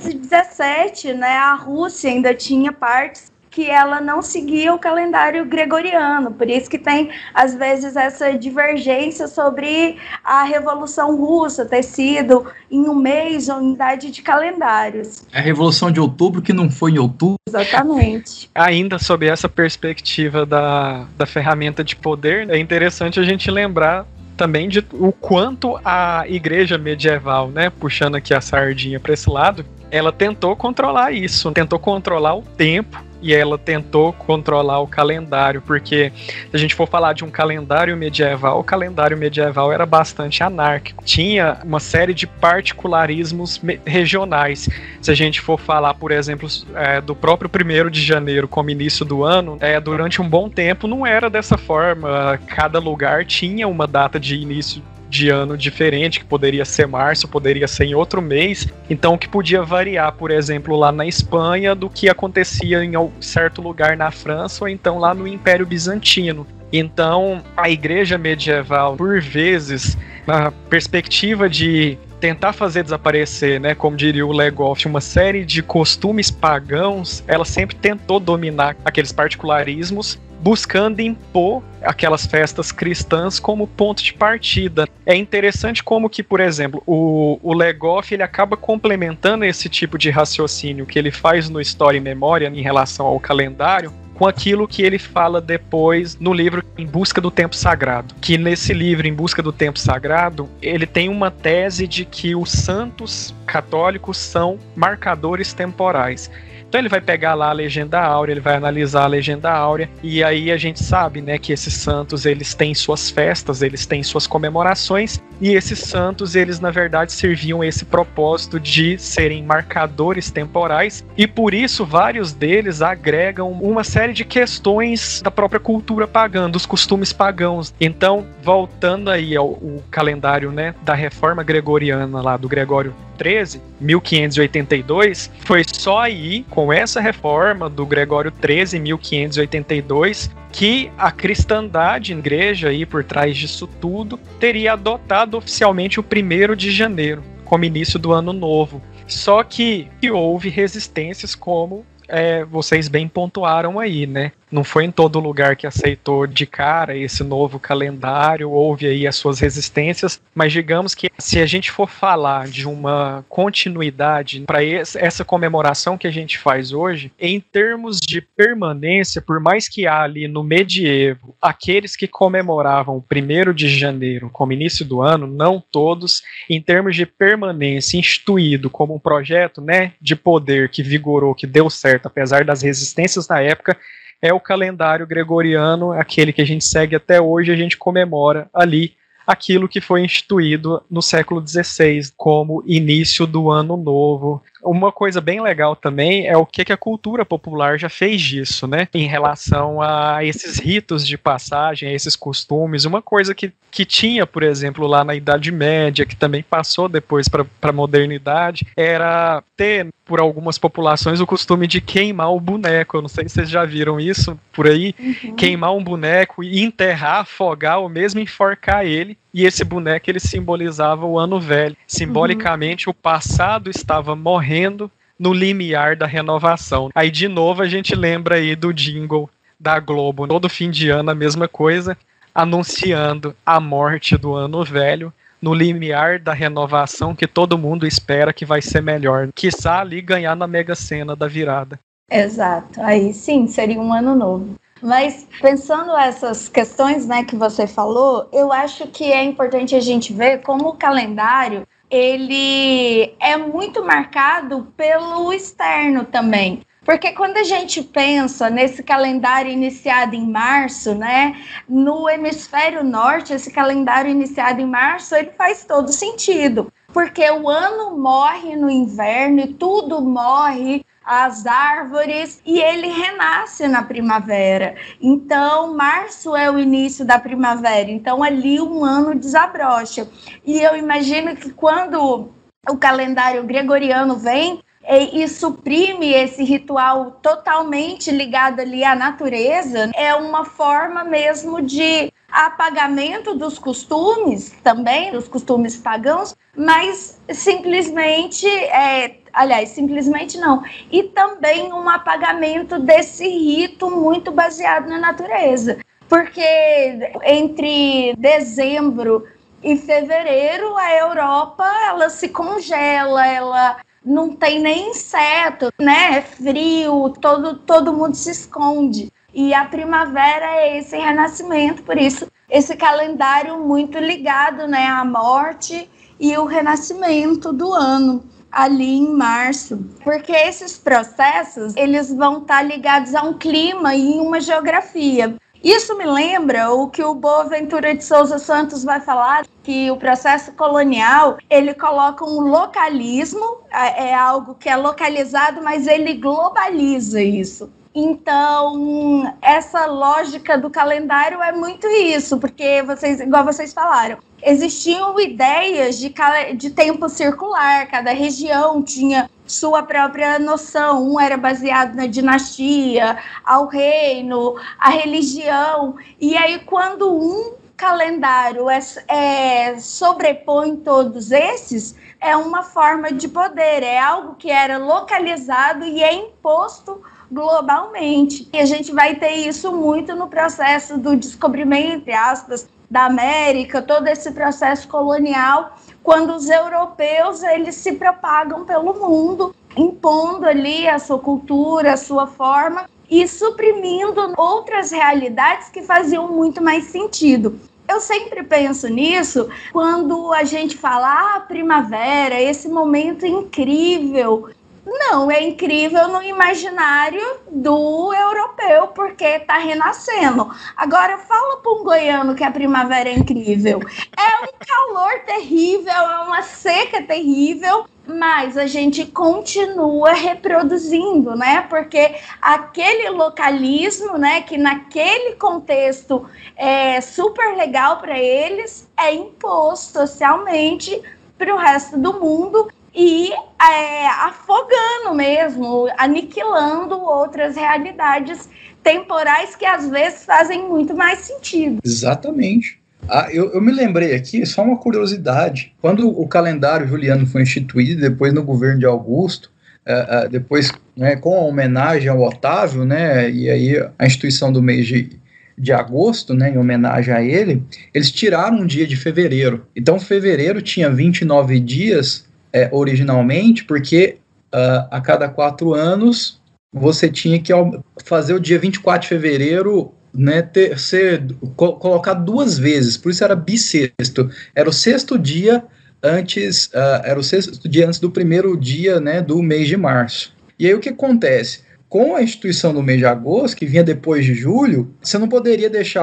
1917, né, a Rússia ainda tinha partes que ela não seguia o calendário gregoriano, por isso que tem, às vezes, essa divergência sobre a Revolução Russa ter sido em um mês ou unidade de calendários. A Revolução de Outubro que não foi em outubro. Exatamente. Ainda sob essa perspectiva da ferramenta de poder, é interessante a gente lembrar também de o quanto a igreja medieval, né, puxando aqui a sardinha para esse lado, ela tentou controlar isso, tentou controlar o tempo, e ela tentou controlar o calendário, porque se a gente for falar de um calendário medieval, o calendário medieval era bastante anárquico. Tinha uma série de particularismos regionais. Se a gente for falar, por exemplo, do próprio 1º de janeiro como início do ano, durante um bom tempo não era dessa forma. Cada lugar tinha uma data de início de ano diferente, que poderia ser março, poderia ser em outro mês, então que podia variar, por exemplo, lá na Espanha, do que acontecia em certo lugar na França, ou então lá no Império Bizantino. Então, a igreja medieval, por vezes, na perspectiva de tentar fazer desaparecer, né, como diria o Legoff, uma série de costumes pagãos, ela sempre tentou dominar aqueles particularismos, buscando impor aquelas festas cristãs como ponto de partida. É interessante como que, por exemplo, o Legoff ele acaba complementando esse tipo de raciocínio que ele faz no História e Memória em relação ao calendário, com aquilo que ele fala depois no livro Em Busca do Tempo Sagrado. Que nesse livro, Em Busca do Tempo Sagrado, ele tem uma tese de que os santos católicos são marcadores temporais. Então ele vai pegar lá a Legenda Áurea, ele vai analisar a Legenda Áurea, e aí a gente sabe, né, que esses santos, eles têm suas festas, eles têm suas comemorações, e esses santos, eles na verdade serviam esse propósito de serem marcadores temporais, e por isso vários deles agregam uma série de questões da própria cultura pagã, dos costumes pagãos. Então, voltando aí ao calendário, né, da reforma gregoriana lá do Gregório XIII, 1582, foi só aí, com essa reforma do Gregório XIII, 1582, que a cristandade, a igreja aí por trás disso tudo, teria adotado oficialmente o 1º de janeiro, como início do ano novo. Só que houve resistências, como vocês bem pontuaram aí, né? Não foi em todo lugar que aceitou de cara esse novo calendário, houve aí as suas resistências, mas digamos que se a gente for falar de uma continuidade para essa comemoração que a gente faz hoje, em termos de permanência, por mais que há ali no medievo aqueles que comemoravam o 1º de janeiro como início do ano, não todos, em termos de permanência instituído como um projeto, né, de poder que vigorou, que deu certo, apesar das resistências na época, é o calendário gregoriano, aquele que a gente segue até hoje, a gente comemora ali aquilo que foi instituído no século XVI como início do ano novo. Uma coisa bem legal também é o que a cultura popular já fez disso, né? Em relação a esses ritos de passagem, a esses costumes. Uma coisa que tinha, por exemplo, lá na Idade Média, que também passou depois para a modernidade, era ter, por algumas populações, o costume de queimar o boneco. Eu não sei se vocês já viram isso por aí. Uhum. Queimar um boneco e enterrar, afogar ou mesmo enforcar ele. E esse boneco, ele simbolizava o ano velho. Simbolicamente, o passado estava morrendo no limiar da renovação. Aí, de novo, a gente lembra aí do jingle da Globo. Todo fim de ano, a mesma coisa, anunciando a morte do ano velho no limiar da renovação que todo mundo espera que vai ser melhor. Quiçá ali ganhar na Mega Sena da virada. Exato. Aí sim, seria um ano novo. Mas pensando essas questões, né, que você falou, eu acho que é importante a gente ver como o calendário ele é muito marcado pelo externo também. Porque quando a gente pensa nesse calendário iniciado em março, né, no hemisfério norte, esse calendário iniciado em março, ele faz todo sentido. Porque o ano morre no inverno e tudo morre, as árvores, e ele renasce na primavera. Então, março é o início da primavera. Então, ali um ano desabrocha. E eu imagino que quando o calendário gregoriano vem e suprime esse ritual totalmente ligado ali à natureza, é uma forma mesmo de apagamento dos costumes também, dos costumes pagãos, mas simplesmente não, e também um apagamento desse rito muito baseado na natureza, porque entre dezembro e fevereiro a Europa ela se congela, ela não tem nem inseto, né? É frio, todo mundo se esconde. E a primavera é esse renascimento, por isso esse calendário muito ligado, né, à morte e o renascimento do ano ali em março. Porque esses processos, eles vão estar ligados a um clima e uma geografia. Isso me lembra o que o Boaventura de Souza Santos vai falar, que o processo colonial, ele coloca um localismo, é algo que é localizado, mas ele globaliza isso. Então, essa lógica do calendário é muito isso, porque igual vocês falaram, existiam ideias de tempo circular, cada região tinha sua própria noção, um era baseado na dinastia, ao reino, a religião, e aí quando um calendário sobrepõe todos esses, é uma forma de poder, é algo que era localizado e é imposto globalmente. E a gente vai ter isso muito no processo do descobrimento, entre aspas, da América, todo esse processo colonial, quando os europeus eles se propagam pelo mundo, impondo ali a sua cultura, a sua forma e suprimindo outras realidades que faziam muito mais sentido. Eu sempre penso nisso quando a gente fala primavera, esse momento incrível. Não, é incrível no imaginário do europeu, porque está renascendo. Agora, fala para um goiano que a primavera é incrível. É um calor terrível, é uma seca terrível, mas a gente continua reproduzindo, né? Porque aquele localismo, né, que naquele contexto é super legal para eles, é imposto socialmente para o resto do mundo, e afogando mesmo, aniquilando outras realidades temporais que às vezes fazem muito mais sentido. Exatamente. Eu me lembrei aqui, só uma curiosidade, quando o calendário juliano foi instituído, depois no governo de Augusto, depois, né, com a homenagem ao Otávio, né, e aí a instituição do mês de agosto, né, em homenagem a ele, eles tiraram um dia de fevereiro. Então fevereiro tinha 29 dias, originalmente, porque a cada 4 anos você tinha que fazer o dia 24 de fevereiro, né, ser colocado 2 vezes, por isso era bissexto, era o sexto dia antes, do primeiro dia, né, do mês de março. E aí o que acontece? Com a instituição do mês de agosto, que vinha depois de julho, você não poderia deixar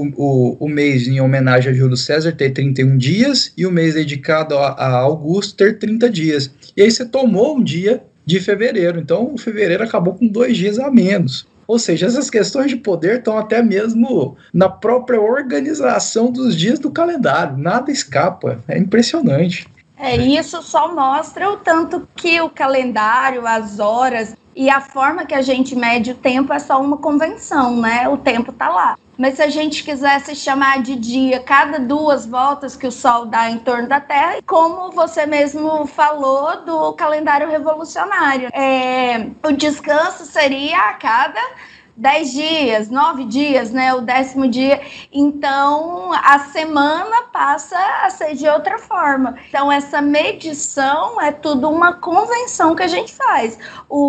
o mês em homenagem a Júlio César ter 31 dias e o mês dedicado a Augusto ter 30 dias. E aí você tomou um dia de fevereiro. Então, o fevereiro acabou com 2 dias a menos. Ou seja, essas questões de poder estão até mesmo na própria organização dos dias do calendário. Nada escapa. É impressionante. Isso só mostra o tanto que o calendário, as horas e a forma que a gente mede o tempo é só uma convenção, né? O tempo tá lá. Mas se a gente quisesse chamar de dia cada 2 voltas que o Sol dá em torno da Terra, como você mesmo falou do calendário revolucionário, o descanso seria a cada 10 dias, 9 dias, né? O 10º dia. Então, a semana passa a ser de outra forma. Então, essa medição é tudo uma convenção que a gente faz.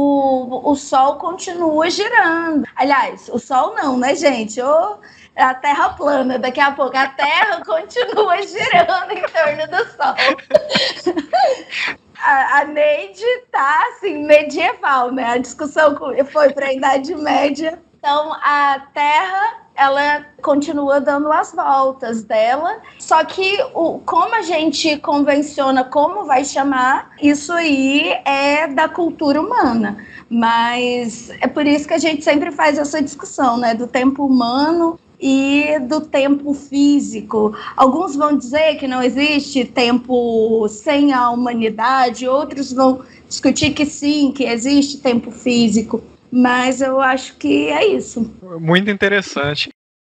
O Sol continua girando. Aliás, o Sol não, né, gente? A Terra plana, daqui a pouco a Terra continua girando em torno do Sol. A Neide tá, assim, medieval, né? A discussão foi para a Idade Média. Então, a Terra, ela continua dando as voltas dela, só que como a gente convenciona como vai chamar, isso aí é da cultura humana. Mas é por isso que a gente sempre faz essa discussão, né? Do tempo humano e do tempo físico. Alguns vão dizer que não existe tempo sem a humanidade, outros vão discutir que sim, que existe tempo físico. Mas eu acho que é isso. Muito interessante.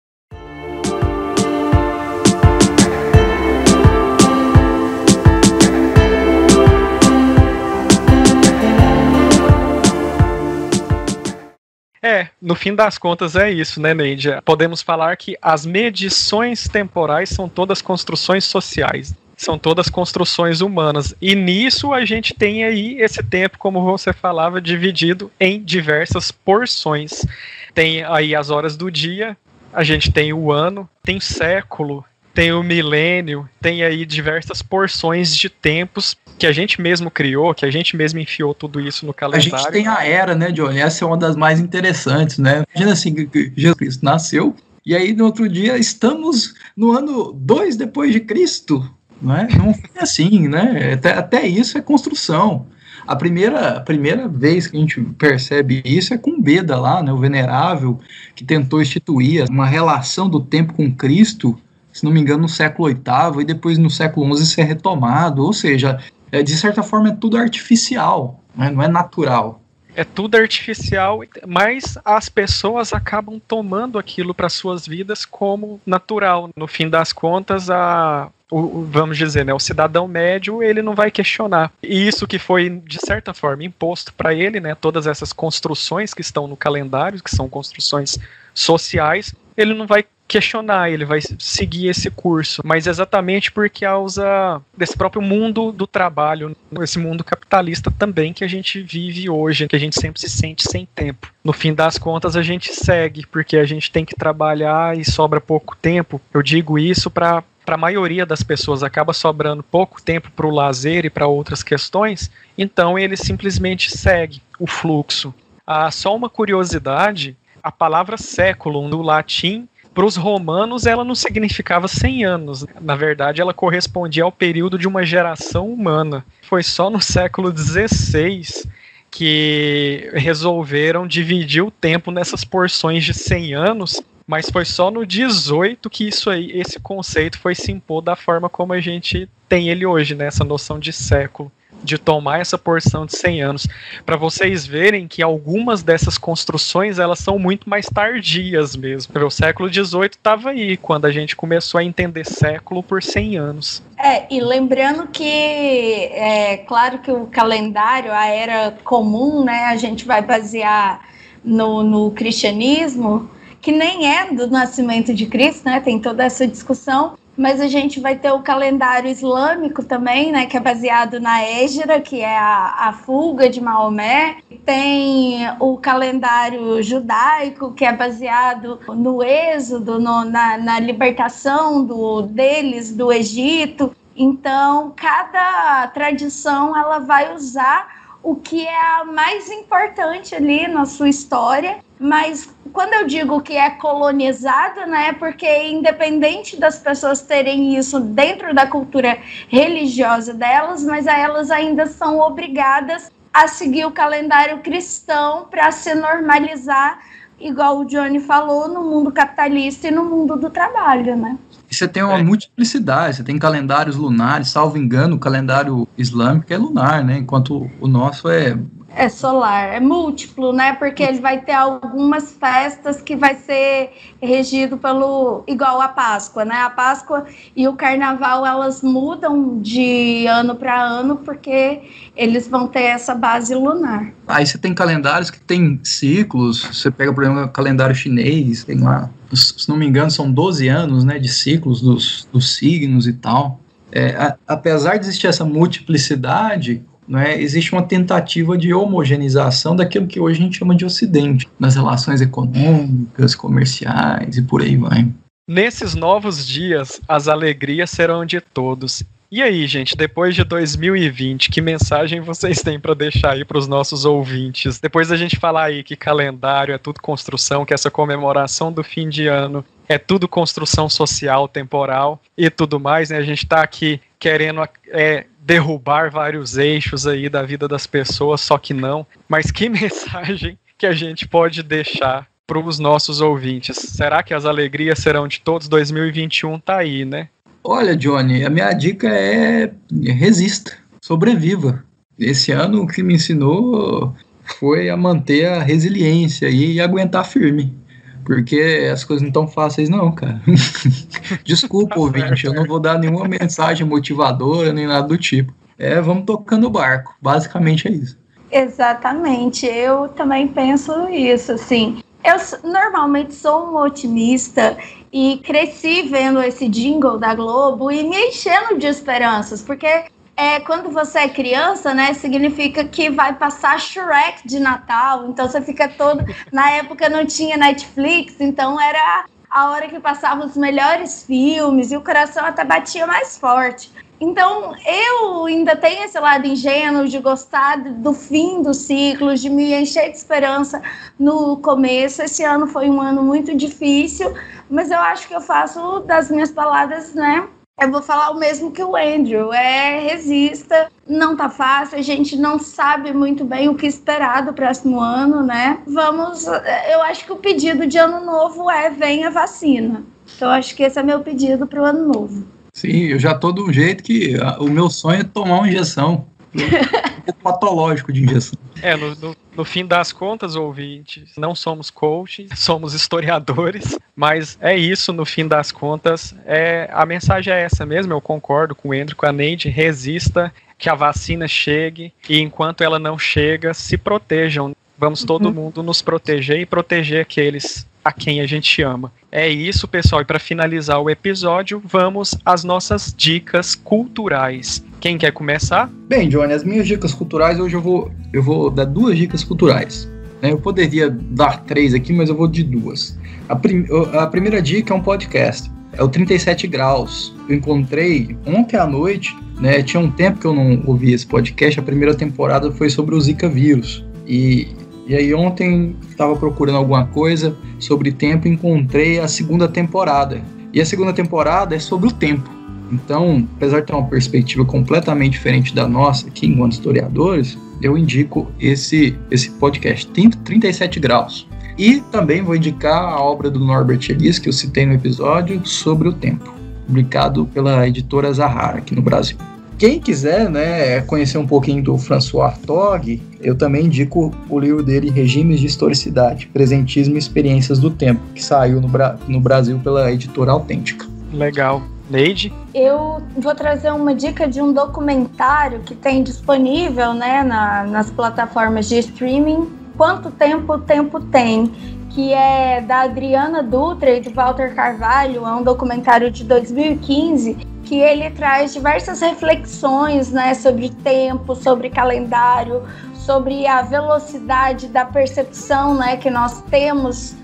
No fim das contas é isso, né, Neide? Podemos falar que as medições temporais são todas construções sociais, são todas construções humanas. E nisso a gente tem aí esse tempo, como você falava, dividido em diversas porções. Tem aí as horas do dia, a gente tem o ano, tem o século, tem o milênio, tem aí diversas porções de tempos que a gente mesmo criou, que a gente mesmo enfiou tudo isso no calendário. A gente tem a era, né, Johnny? Essa é uma das mais interessantes, né? Imagina assim, que Jesus Cristo nasceu, e aí no outro dia estamos no ano 2 depois de Cristo, não é? Não foi assim, né? Até isso é construção. A primeira vez que a gente percebe isso é com Beda lá, né? O Venerável, que tentou instituir uma relação do tempo com Cristo, se não me engano, no século VIII, e depois no século XI isso é retomado, ou seja, de certa forma é tudo artificial, né? Não é natural. É tudo artificial, mas as pessoas acabam tomando aquilo para suas vidas como natural. No fim das contas, vamos dizer, né, o cidadão médio, ele não vai questionar. E isso que foi, de certa forma, imposto para ele, né, todas essas construções que estão no calendário, que são construções sociais, ele não vai questionar, ele vai seguir esse curso, mas exatamente por causa desse próprio mundo do trabalho, esse mundo capitalista também que a gente vive hoje, que a gente sempre se sente sem tempo. No fim das contas, a gente segue, porque a gente tem que trabalhar e sobra pouco tempo. Eu digo isso para a maioria das pessoas, acaba sobrando pouco tempo para o lazer e para outras questões, então ele simplesmente segue o fluxo. Só uma curiosidade, a palavra século no latim, para os romanos, ela não significava 100 anos. Na verdade, ela correspondia ao período de uma geração humana. Foi só no século XVI que resolveram dividir o tempo nessas porções de 100 anos, mas foi só no 18 que esse conceito foi se impor da forma como a gente tem ele hoje, né? Essa noção de século, de tomar essa porção de 100 anos, para vocês verem que algumas dessas construções, elas são muito mais tardias mesmo. O século XVIII estava aí, quando a gente começou a entender século por 100 anos. E lembrando que, claro que o calendário, a era comum, né, a gente vai basear no cristianismo, que nem é do nascimento de Cristo, né, tem toda essa discussão, mas a gente vai ter o calendário islâmico também, né, que é baseado na Hégira, que é a fuga de Maomé. Tem o calendário judaico, que é baseado no êxodo, na libertação deles do Egito. Então, cada tradição ela vai usar o que é a mais importante ali na sua história, mas quando eu digo que é colonizada, né, porque independente das pessoas terem isso dentro da cultura religiosa delas, mas elas ainda são obrigadas a seguir o calendário cristão para se normalizar, igual o Johnny falou, no mundo capitalista e no mundo do trabalho, né? E você tem uma multiplicidade, você tem calendários lunares, salvo engano, o calendário islâmico é lunar, né? Enquanto o nosso é solar, é múltiplo, né? Porque ele vai ter algumas festas que vai ser regido igual a Páscoa, né? A Páscoa e o Carnaval, elas mudam de ano para ano porque eles vão ter essa base lunar. Aí você tem calendários que tem ciclos, você pega, por exemplo, o calendário chinês, tem lá, se não me engano, são 12 anos, né, de ciclos dos signos e tal. Apesar de existir essa multiplicidade, né, existe uma tentativa de homogeneização daquilo que hoje a gente chama de Ocidente, nas relações econômicas, comerciais e por aí vai. Nesses novos dias, as alegrias serão de todos, E aí, gente, depois de 2020, que mensagem vocês têm para deixar aí para os nossos ouvintes? Depois da gente falar aí que calendário é tudo construção, que essa comemoração do fim de ano é tudo construção social, temporal e tudo mais, né? A gente está aqui querendo derrubar vários eixos aí da vida das pessoas, só que não. Mas que mensagem que a gente pode deixar para os nossos ouvintes? Será que as alegrias serão de todos? 2021 tá aí, né? Olha, Johnny, a minha dica é resista, sobreviva. Esse ano o que me ensinou foi a manter a resiliência e aguentar firme. Porque as coisas não estão fáceis não, cara. Desculpa, ouvinte, eu não vou dar nenhuma mensagem motivadora nem nada do tipo. Vamos tocando o barco, basicamente é isso. Exatamente, eu também penso isso, assim. Eu normalmente sou uma otimista e cresci vendo esse jingle da Globo e me enchendo de esperanças, porque quando você é criança, né, significa que vai passar Shrek de Natal, então você fica todo... Na época não tinha Netflix, então era a hora que passavam os melhores filmes e o coração até batia mais forte. Então, eu ainda tenho esse lado ingênuo de gostar do fim dos ciclos, de me encher de esperança no começo. Esse ano foi um ano muito difícil, mas eu acho que eu faço das minhas palavras, né? Eu vou falar o mesmo que o Andrew, resista, não tá fácil, a gente não sabe muito bem o que esperar do próximo ano, né? Eu acho que o pedido de ano novo venha vacina. Então, eu acho que esse é meu pedido para o ano novo. Sim, eu já tô de um jeito que o meu sonho é tomar uma injeção. Um pouco patológico de injeção. No fim das contas, ouvintes, não somos coaches, somos historiadores, mas é isso, no fim das contas, a mensagem é essa mesmo, eu concordo com o Andrew, com a Neide, resista, que a vacina chegue, e enquanto ela não chega, se protejam. Vamos todo mundo nos proteger e proteger aqueles a quem a gente ama. É isso, pessoal, e para finalizar o episódio, vamos às nossas dicas culturais. Quem quer começar? Bem, Johnny, as minhas dicas culturais, hoje eu vou dar 2 dicas culturais. Eu poderia dar 3 aqui, mas eu vou de 2. A primeira dica é um podcast, é o 37 Graus. Eu encontrei ontem à noite, né, tinha um tempo que eu não ouvia esse podcast, a primeira temporada foi sobre o Zika vírus. E aí ontem estava procurando alguma coisa sobre tempo e encontrei a 2ª temporada. E a 2ª temporada é sobre o tempo. Então, apesar de ter uma perspectiva completamente diferente da nossa aqui, enquanto historiadores, eu indico esse podcast, 37 Graus. E também vou indicar a obra do Norbert Elias, que eu citei no episódio, Sobre o Tempo, publicado pela editora Zahara, aqui no Brasil. Quem quiser, né, conhecer um pouquinho do François Hartog, eu também indico o livro dele, Regimes de Historicidade, Presentismo e Experiências do Tempo, que saiu no Brasil pela editora Autêntica. Legal. Neide? Eu vou trazer uma dica de um documentário que tem disponível, né, nas plataformas de streaming, Quanto Tempo o Tempo Tem, que é da Adriana Dutra e do Walter Carvalho, é um documentário de 2015, que ele traz diversas reflexões, né, sobre tempo, sobre calendário, sobre a velocidade da percepção, né, que nós temos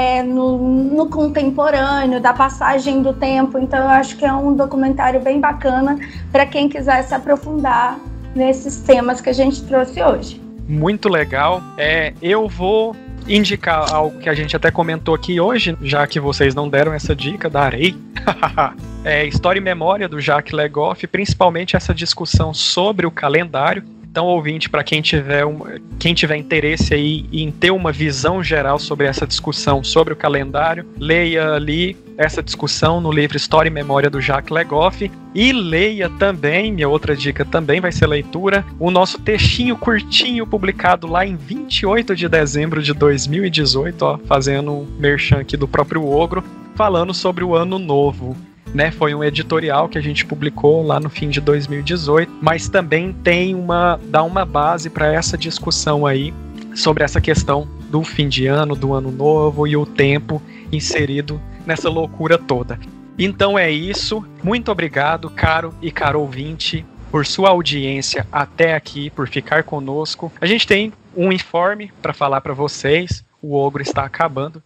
no contemporâneo, da passagem do tempo. Então eu acho que é um documentário bem bacana para quem quiser se aprofundar nesses temas que a gente trouxe hoje. Muito legal. Eu vou indicar algo que a gente até comentou aqui hoje, já que vocês não deram essa dica, darei. História e Memória, do Jacques Legoff, principalmente essa discussão sobre o calendário. Então, ouvinte, para quem tiver interesse aí em ter uma visão geral sobre essa discussão sobre o calendário, leia ali essa discussão no livro História e Memória do Jacques Legoff, e leia também, minha outra dica também vai ser leitura, o nosso textinho curtinho publicado lá em 28 de dezembro de 2018, fazendo um merchan aqui do próprio Ogro, falando sobre o Ano Novo. Né, foi um editorial que a gente publicou lá no fim de 2018, mas também dá uma base para essa discussão aí sobre essa questão do fim de ano, do ano novo e o tempo inserido nessa loucura toda. Então é isso, muito obrigado, caro e caro ouvinte, por sua audiência até aqui, por ficar conosco. A gente tem um informe para falar para vocês, o Ogro está acabando.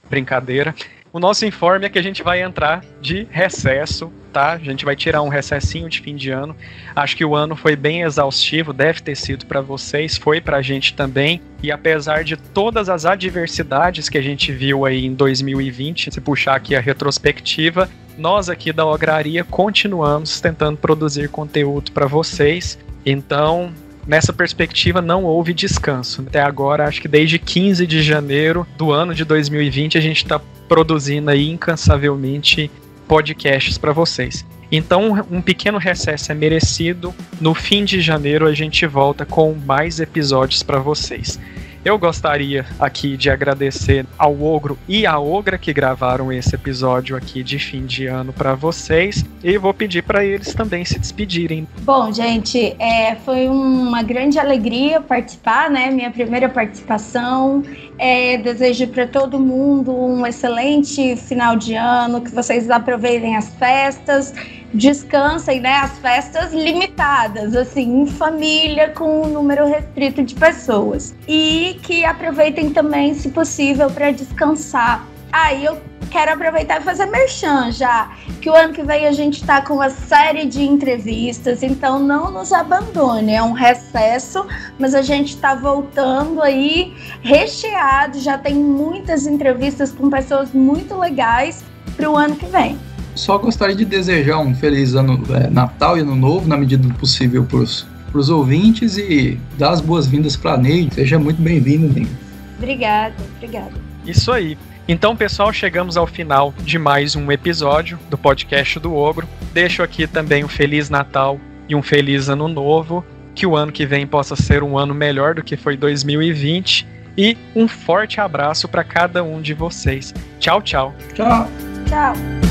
Brincadeira. O nosso informe é que a gente vai entrar de recesso, tá? A gente vai tirar um recessinho de fim de ano. Acho que o ano foi bem exaustivo, deve ter sido para vocês, foi pra gente também. E apesar de todas as adversidades que a gente viu aí em 2020, se puxar aqui a retrospectiva, nós aqui da Ograria continuamos tentando produzir conteúdo para vocês. Então, nessa perspectiva, não houve descanso. Até agora, acho que desde 15 de janeiro do ano de 2020, a gente está produzindo aí incansavelmente podcasts para vocês. Então, um pequeno recesso é merecido. No fim de janeiro, a gente volta com mais episódios para vocês. Eu gostaria aqui de agradecer ao Ogro e à Ogra que gravaram esse episódio aqui de fim de ano para vocês, e vou pedir para eles também se despedirem. Bom, gente, foi uma grande alegria participar, né? Minha primeira participação. Desejo para todo mundo um excelente final de ano, que vocês aproveitem as festas, descansem, né? As festas limitadas, assim, em família, com um número restrito de pessoas. E que aproveitem também, se possível, para descansar. Eu quero aproveitar e fazer merchan já, que o ano que vem a gente está com uma série de entrevistas, então não nos abandone, é um recesso, mas a gente está voltando aí recheado, já tem muitas entrevistas com pessoas muito legais para o ano que vem. Só gostaria de desejar um feliz Natal e Ano Novo, na medida do possível, para os ouvintes, e dar as boas-vindas para a Ney. Seja muito bem-vindo, Ney. Obrigada. Isso aí. Então, pessoal, chegamos ao final de mais um episódio do podcast do Ogro. Deixo aqui também um Feliz Natal e um Feliz Ano Novo. Que o ano que vem possa ser um ano melhor do que foi 2020. E um forte abraço para cada um de vocês. Tchau, tchau. Tchau. Tchau.